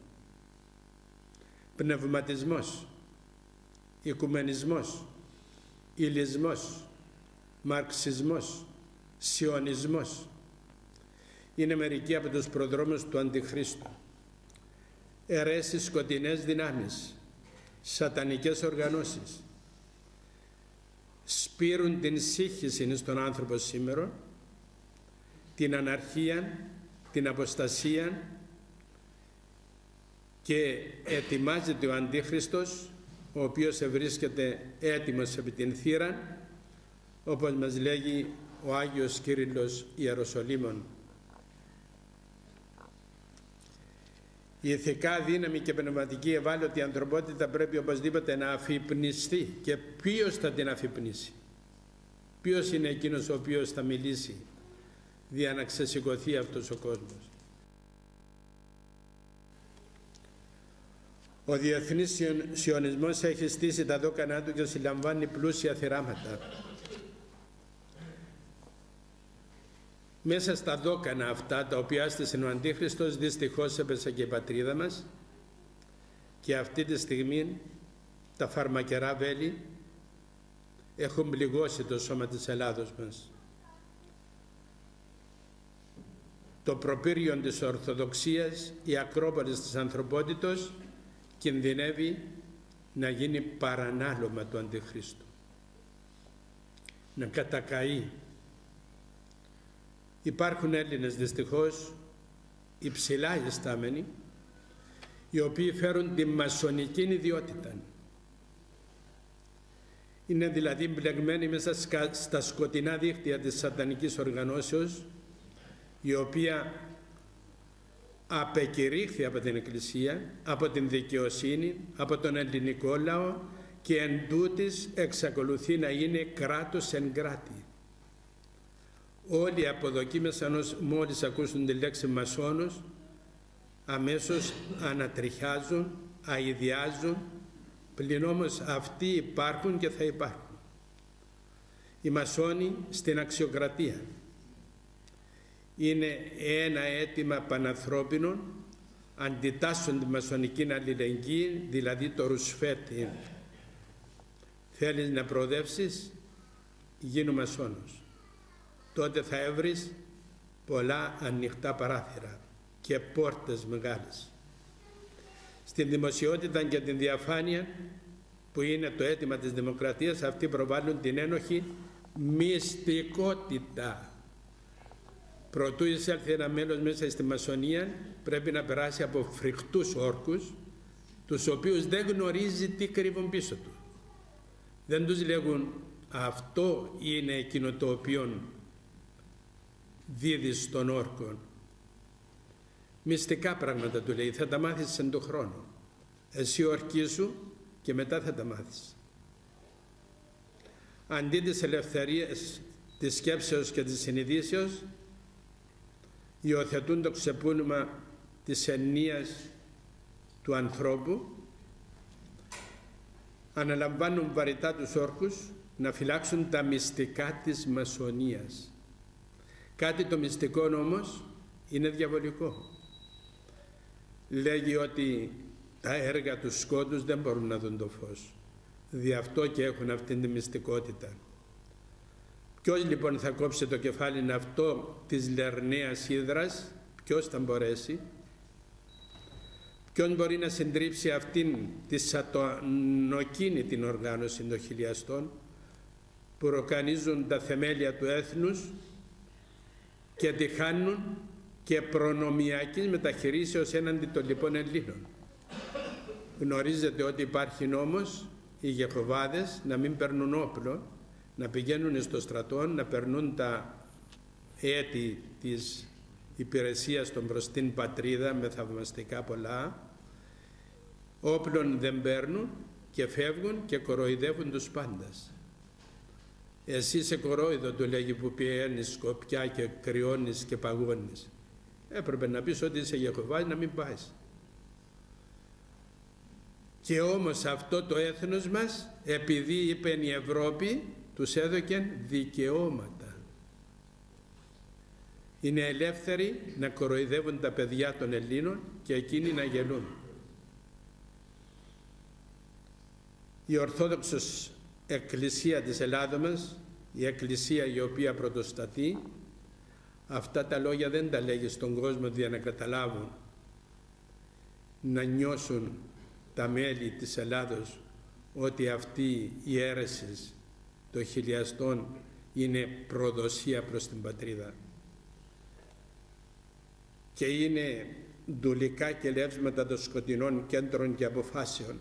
Πνευματισμός, οικουμενισμός, ηλισμός, μαρξισμός, σιωνισμός είναι μερικοί από τους προδρόμους του Αντιχρίστου. Αιρέσεις, σκοτεινές δυνάμεις, σατανικές οργανώσεις σπείρουν την σύγχυση στον άνθρωπο σήμερα, την αναρχία, την αποστασία, και ετοιμάζεται ο Αντίχριστος, ο οποίος βρίσκεται έτοιμος επί την θύρα, όπως μας λέγει ο Άγιος Κύριλλος Ιεροσολύμων. Η ηθικά δύναμη και πνευματική ευάλωτη ανθρωπότητα πρέπει οπωσδήποτε να αφυπνιστεί. Και ποιος θα την αφυπνίσει? Ποιος είναι εκείνος ο οποίος θα μιλήσει για να ξεσηκωθεί αυτός ο κόσμος? Ο διεθνής σιωνισμός έχει στήσει τα δόκανά του και συλλαμβάνει πλούσια θυράματα. Μέσα στα δόκανα αυτά τα οποία έστησε ο Αντίχριστος, δυστυχώς έπεσε και η πατρίδα μας, και αυτή τη στιγμή τα φαρμακερά βέλη έχουν πληγώσει το σώμα της Ελλάδος μας. το προπύργιο της Ορθοδοξίας, η Ακρόπολης της ανθρωπότητος, κινδυνεύει να γίνει παρανάλωμα του Αντιχρίστου, να κατακαεί. Υπάρχουν Έλληνες δυστυχώς υψηλά ιστάμενοι, οι οποίοι φέρουν τη μασονική ιδιότητα. Είναι δηλαδή μπλεγμένοι μέσα στα σκοτεινά δίχτυα της σατανικής οργανώσεως, η οποία απεκηρύχθη από την Εκκλησία, από την δικαιοσύνη, από τον ελληνικό λαό και εν τούτης εξακολουθεί να είναι κράτος εν κράτη. Όλοι οι αποδοκίμεσαν μόλις ακούσουν τη λέξη μασόνος, αμέσως ανατριχιάζουν, αηδιάζουν, πλην όμως αυτοί υπάρχουν και θα υπάρχουν. Οι μασόνοι στην αξιοκρατία είναι ένα αίτημα πανανθρώπινο, αντιτάσσουν τη μασονική αλληλεγγύη, δηλαδή το ρουσφέτη. Θέλεις να προοδεύσεις, γίνου μασόνος. Τότε θα έβρεις πολλά ανοιχτά παράθυρα και πόρτες μεγάλες. Στην δημοσιότητα και την διαφάνεια, που είναι το αίτημα της δημοκρατίας, αυτοί προβάλλουν την ένοχη μυστικότητα. Προτού εισέλθει ένα μέλος μέσα στη μασονία, πρέπει να περάσει από φρικτούς όρκους, τους οποίους δεν γνωρίζει τι κρύβουν πίσω του. Δεν τους λέγουν αυτό είναι εκείνο το οποίο δίδεις των όρκων. Μυστικά πράγματα του λέει, θα τα μάθεις εν τον χρόνο. Εσύ ορκίσου και μετά θα τα μάθεις. Αντί της ελευθερίας της σκέψεως και της συνειδήσεως, υιοθετούν το ξεπούλημα της εννοίας του ανθρώπου, αναλαμβάνουν βαρυτά τους όρκους να φυλάξουν τα μυστικά της μασονίας. Κάτι το μυστικό όμως είναι διαβολικό. Λέγει ότι τα έργα του σκότους δεν μπορούν να δουν το φως. Δι' αυτό και έχουν αυτήν τη μυστικότητα. Ποιος λοιπόν θα κόψει το κεφάλι αυτό της λερναίας ύδρας, ποιος θα μπορέσει, ποιον μπορεί να συντρίψει αυτήν τη σατανοκίνητη οργάνωση των χιλιαστών που ροκανίζουν τα θεμέλια του έθνους και τη χάνουν και προνομιακής μεταχειρήσεως έναντι των λοιπών Ελλήνων. Γνωρίζετε ότι υπάρχει νόμος οι Γεχοβάδες να μην παίρνουν όπλο, να πηγαίνουν στο στρατό, να περνούν τα έτη της υπηρεσίας των προς την πατρίδα με θαυμαστικά πολλά, όπλων δεν παίρνουν και φεύγουν και κοροϊδεύουν τους πάντας. Εσύ είσαι κορόιδο, του λέγει, που πιένεις σκοπιά και κρυώνεις και παγώνεις. Έπρεπε να πεις ότι είσαι Γεχοβάς, να μην πάει. Και όμως αυτό το έθνος μας, επειδή είπε η Ευρώπη, τους έδωκεν δικαιώματα. Είναι ελεύθεροι να κοροϊδεύουν τα παιδιά των Ελλήνων και εκείνοι να γελούν. Η Ορθόδοξος Εκκλησία της Ελλάδος μας, η Εκκλησία η οποία πρωτοστατεί, αυτά τα λόγια δεν τα λέγει στον κόσμο για να καταλάβουν, να νιώσουν τα μέλη της Ελλάδος ότι αυτή η αίρεση των χιλιαστών είναι προδοσία προς την πατρίδα και είναι ντουλικά και λεύσματα των σκοτεινών κέντρων και αποφάσεων.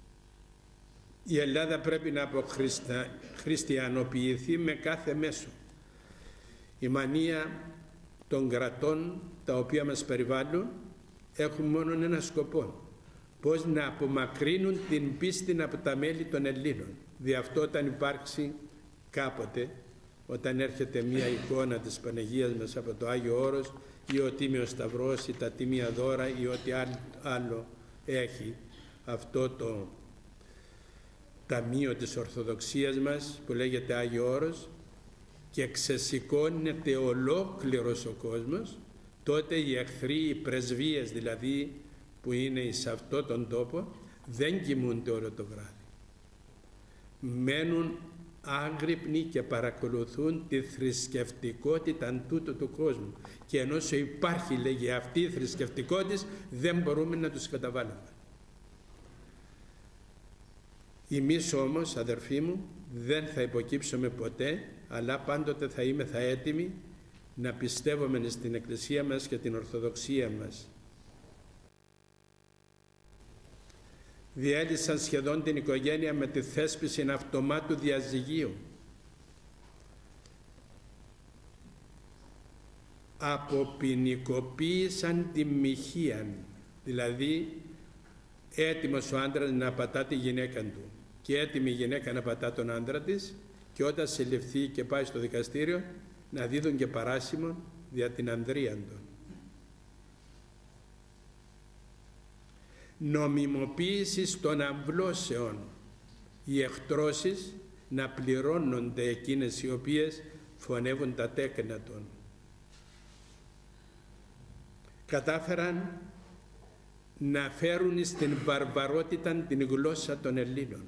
Η Ελλάδα πρέπει να αποχριστιανοποιηθεί με κάθε μέσο. Η μανία των κρατών τα οποία μας περιβάλλουν έχουν μόνο ένα σκοπό: πώς να απομακρύνουν την πίστη από τα μέλη των Ελλήνων. Δι' αυτό όταν υπάρξει κάποτε, όταν έρχεται μία εικόνα της Παναγίας μας από το Άγιο Όρος ή ο Τίμιος Σταυρός ή τα Τίμια Δώρα ή ό,τι άλλο έχει αυτό το ταμείο της Ορθοδοξίας μας που λέγεται Άγιο Όρος και ξεσηκώνεται ολόκληρος ο κόσμος, τότε οι εχθροί, οι πρεσβείες δηλαδή που είναι σε αυτό τον τόπο, δεν κοιμούνται όλο το βράδυ. Μένουν άγρυπνοι και παρακολουθούν τη θρησκευτικότητα τούτου του κόσμου. Και ενώ υπάρχει, λέγει, αυτή η θρησκευτικότητα, δεν μπορούμε να τους καταβάλουμε. Εμείς όμως, αδερφοί μου, δεν θα υποκύψουμε ποτέ, αλλά πάντοτε θα είμαι θα έτοιμοι να πιστεύουμε στην Εκκλησία μας και την Ορθοδοξία μας. Διέλυσαν σχεδόν την οικογένεια με τη θέσπιση αυτομάτου διαζυγίου. Αποποινικοποίησαν τη μοιχεία, δηλαδή έτοιμος ο άντρας να πατά τη γυναίκα του και έτοιμη η γυναίκα να πατά τον άντρα της, και όταν συλληφθεί και πάει στο δικαστήριο να δίδουν και παράσημο δια την ανδρεία του. Νομιμοποίηση των αμβλώσεων, οι εκτρώσεις να πληρώνονται εκείνες οι οποίες φωνεύουν τα τέκνα των. Κατάφεραν να φέρουν στην βαρβαρότητα την γλώσσα των Ελλήνων.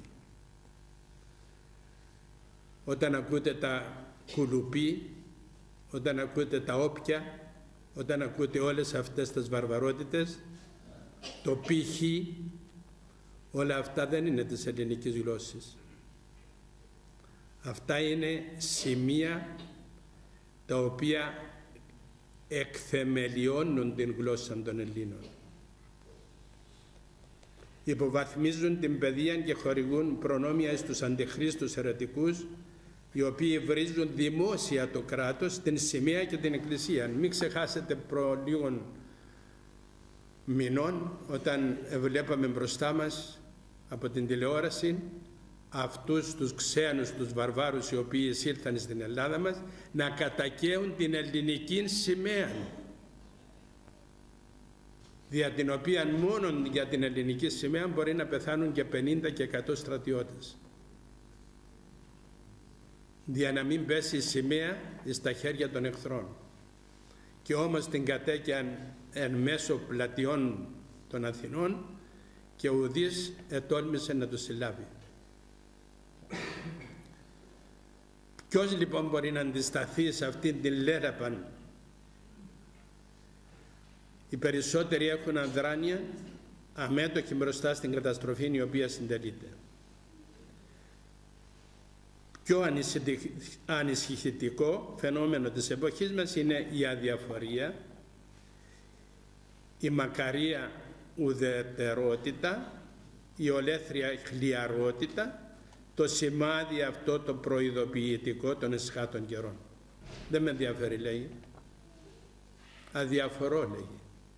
Όταν ακούτε τα κουλουπί, όταν ακούτε τα όποια, όταν ακούτε όλες αυτές τις βαρβαρότητες, το π.χ., όλα αυτά δεν είναι της ελληνικής γλώσσης. Αυτά είναι σημεία τα οποία εκθεμελιώνουν την γλώσσα των Ελλήνων. Υποβαθμίζουν την παιδεία και χορηγούν προνόμια στους αντιχρίστους αιρετικούς, οι οποίοι βρίζουν δημόσια το κράτος, την σημαία και την εκκλησία. Μην ξεχάσετε προ λίγων μηνών, όταν βλέπαμε μπροστά μας από την τηλεόραση αυτούς τους ξένους, τους βαρβάρους οι οποίοι εισήλθαν στην Ελλάδα μας, να κατακαίουν την ελληνική σημαία, δια την οποία μόνο για την ελληνική σημαία μπορεί να πεθάνουν και πενήντα και εκατό στρατιώτες, για να μην πέσει η σημαία στα χέρια των εχθρών. Και όμως την κατέκαιαν εν μέσω πλατιών των Αθηνών και ουδής ετόλμησε να το συλλάβει. Ποιος λοιπόν μπορεί να αντισταθεί σε αυτήν την λέραπαν? Οι περισσότεροι έχουν αδράνεια, αμέτωχοι μπροστά στην καταστροφή η οποία συντελείται. Πιο ανησυχητικό φαινόμενο της εποχής μας είναι η αδιαφορία, η μακαρία ουδετερότητα, η ολέθρια χλιαρότητα, το σημάδι αυτό το προειδοποιητικό των εσχάτων καιρών. Δεν με ενδιαφέρει, λέει. Αδιαφορώ, λέγει.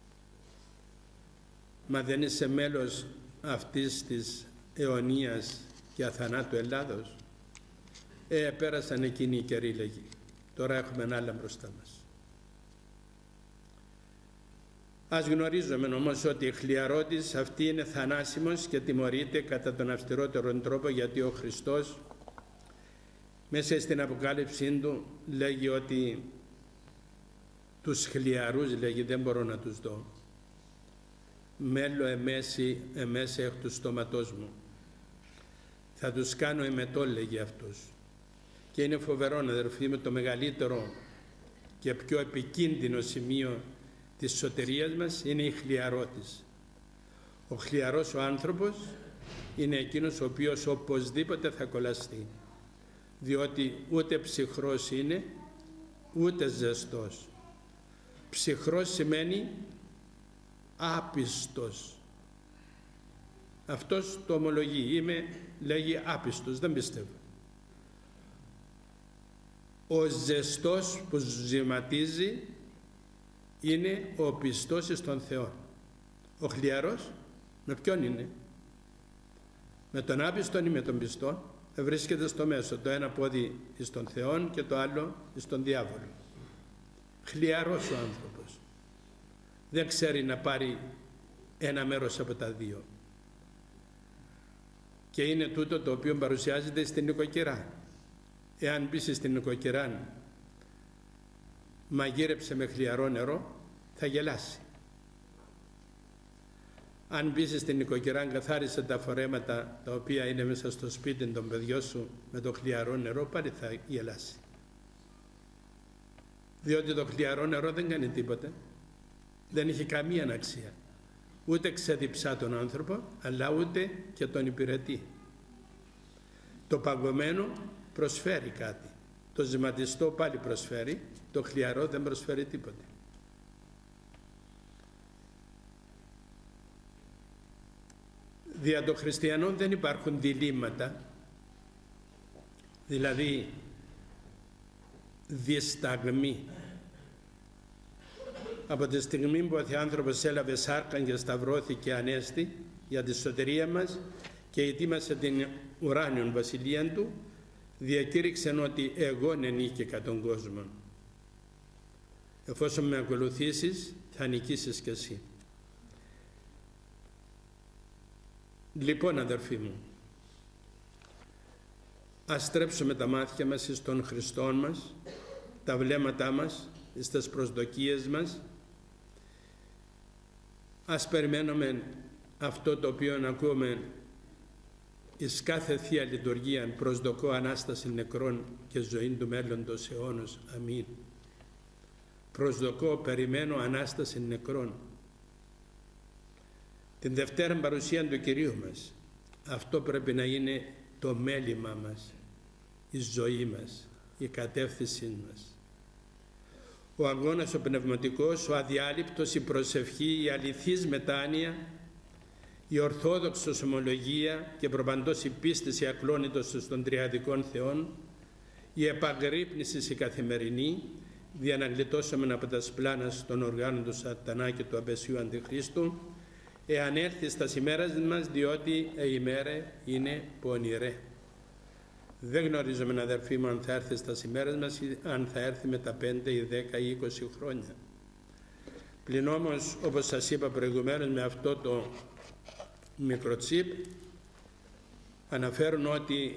Μα δεν είσαι μέλος αυτής της αιωνίας και αθανάτου Ελλάδος? Ε, πέρασαν εκείνοι οι καιροί, λέγει. Τώρα έχουμε άλλα μπροστά μας. Ας γνωρίζουμε όμως ότι η χλιαρότης αυτή είναι θανάσιμος και τιμωρείται κατά τον αυστηρότερο τρόπο, γιατί ο Χριστός μέσα στην Αποκάλυψή του λέγει ότι τους χλιαρούς, λέγει, δεν μπορώ να τους δω. Μέλω εμέση, εμέση εκ του στόματός μου. Θα τους κάνω εμετό, λέγει αυτούς. Και είναι φοβερό, αδερφοί μου, το μεγαλύτερο και πιο επικίνδυνο σημείο της σωτηρίας μας είναι η χλιαρότης. Ο χλιαρός ο άνθρωπος είναι εκείνος ο οποίος οπωσδήποτε θα κολλαστεί, διότι ούτε ψυχρός είναι, ούτε ζεστός. Ψυχρός σημαίνει άπιστος. Αυτός το ομολογεί, είμαι, λέγει, άπιστος, δεν πιστεύω. Ο ζεστός που ζηματίζει είναι ο πιστός στον Θεό. Ο χλιαρός με ποιον είναι? Με τον άπιστον ή με τον πιστό? Βρίσκεται στο μέσο, το ένα πόδι στον Θεό και το άλλο στον διάβολο. Χλιαρός ο άνθρωπος. Δεν ξέρει να πάρει ένα μέρος από τα δύο. Και είναι τούτο το οποίο παρουσιάζεται στην νοικοκυρά. Εάν πεις στην νοικοκυρά μαγείρεψε με χλιαρό νερό, θα γελάσει. Αν μπεις στην νοικοκυρά, καθάρισε τα φορέματα τα οποία είναι μέσα στο σπίτι των παιδιών σου με το χλιαρό νερό, πάλι θα γελάσει. Διότι το χλιαρό νερό δεν κάνει τίποτα, δεν έχει καμία αξία. Ούτε ξεδιψά τον άνθρωπο, αλλά ούτε και τον υπηρετεί. Το παγωμένο προσφέρει κάτι. Το ζυματιστό πάλι προσφέρει, το χλιαρό δεν προσφέρει τίποτα. Δια των χριστιανών δεν υπάρχουν διλήμματα, δηλαδή δισταγμοί. Από τη στιγμή που ο άνθρωπος έλαβε σάρκα και σταυρώθηκε ανέστη για τη σωτηρία μας και ετοίμασε την ουράνιον βασιλεία του, διακήρυξε ότι εγώ νικήκα τον κόσμο. Εφόσον με ακολουθήσεις, θα νικήσεις κι εσύ. Λοιπόν, αδερφοί μου, ας στρέψουμε τα μάτια μας στον Χριστό μας, τα βλέμματά μας στις προσδοκίες μας. Ας περιμένουμε αυτό το οποίο ακούμε εις κάθε Θεία Λειτουργία, προσδοκώ Ανάσταση νεκρών και ζωή του μέλλοντος αιώνος. Αμήν. Προσδοκώ, περιμένω Ανάσταση νεκρών. Την Δευτέρα παρουσία του Κυρίου μας. Αυτό πρέπει να είναι το μέλημά μας, η ζωή μας, η κατεύθυνση μας. Ο αγώνας ο πνευματικός, ο αδιάλειπτος, η προσευχή, η αληθής μετάνοια, η ορθόδοξος ομολογία και προπαντός η πίστηση ακλόνητος των τριαδικών θεών, η επαγρύπνηση η καθημερινή, δια να γλιτώσουμε από τα σπλάνας των οργάνων του Σατανά και του απεσίου Αντιχρίστου, εάν έρθει στα ημέρας μας, διότι η ημέρα είναι πονηρέ. Δεν γνωρίζουμε, αδερφοί μου, αν θα έρθει στα ημέρας μας ή αν θα έρθει με τα πέντε ή δέκα ή είκοσι χρόνια. Πλην όμως, όπως σας είπα προηγουμένως, με αυτό το μικροτσίπ αναφέρουν ότι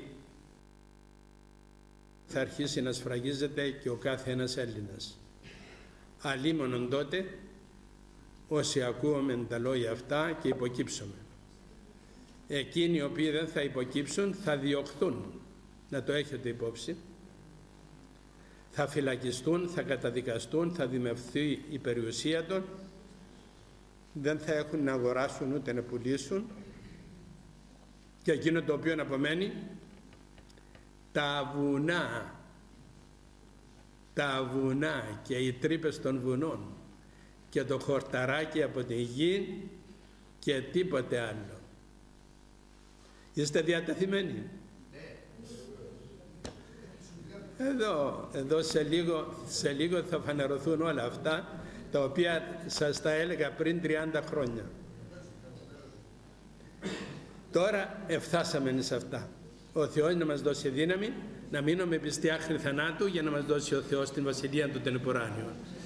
θα αρχίσει να σφραγίζεται και ο κάθε ένας Έλληνας. Αλίμονον τότε όσοι ακούουμε τα λόγια αυτά και υποκύψουμε. Εκείνοι οι οποίοι δεν θα υποκύψουν θα διωχθούν, να το έχετε υπόψη. Θα φυλακιστούν, θα καταδικαστούν, θα δημευθεί η περιουσία των, δεν θα έχουν να αγοράσουν ούτε να πουλήσουν και εκείνο το οποίο απομένει, τα βουνά, τα βουνά και οι τρύπες των βουνών και το χορταράκι από τη γη και τίποτε άλλο. Είστε διατεθειμένοι? Εδώ, εδώ σε λίγο, σε λίγο θα φανερωθούν όλα αυτά τα οποία σας τα έλεγα πριν τριάντα χρόνια. Τώρα εφτάσαμε σε αυτά. Ο Θεός να μας δώσει δύναμη να μείνουμε πιστοί άχρη θανάτου για να μας δώσει ο Θεός την βασιλεία του τελεπουράνιου.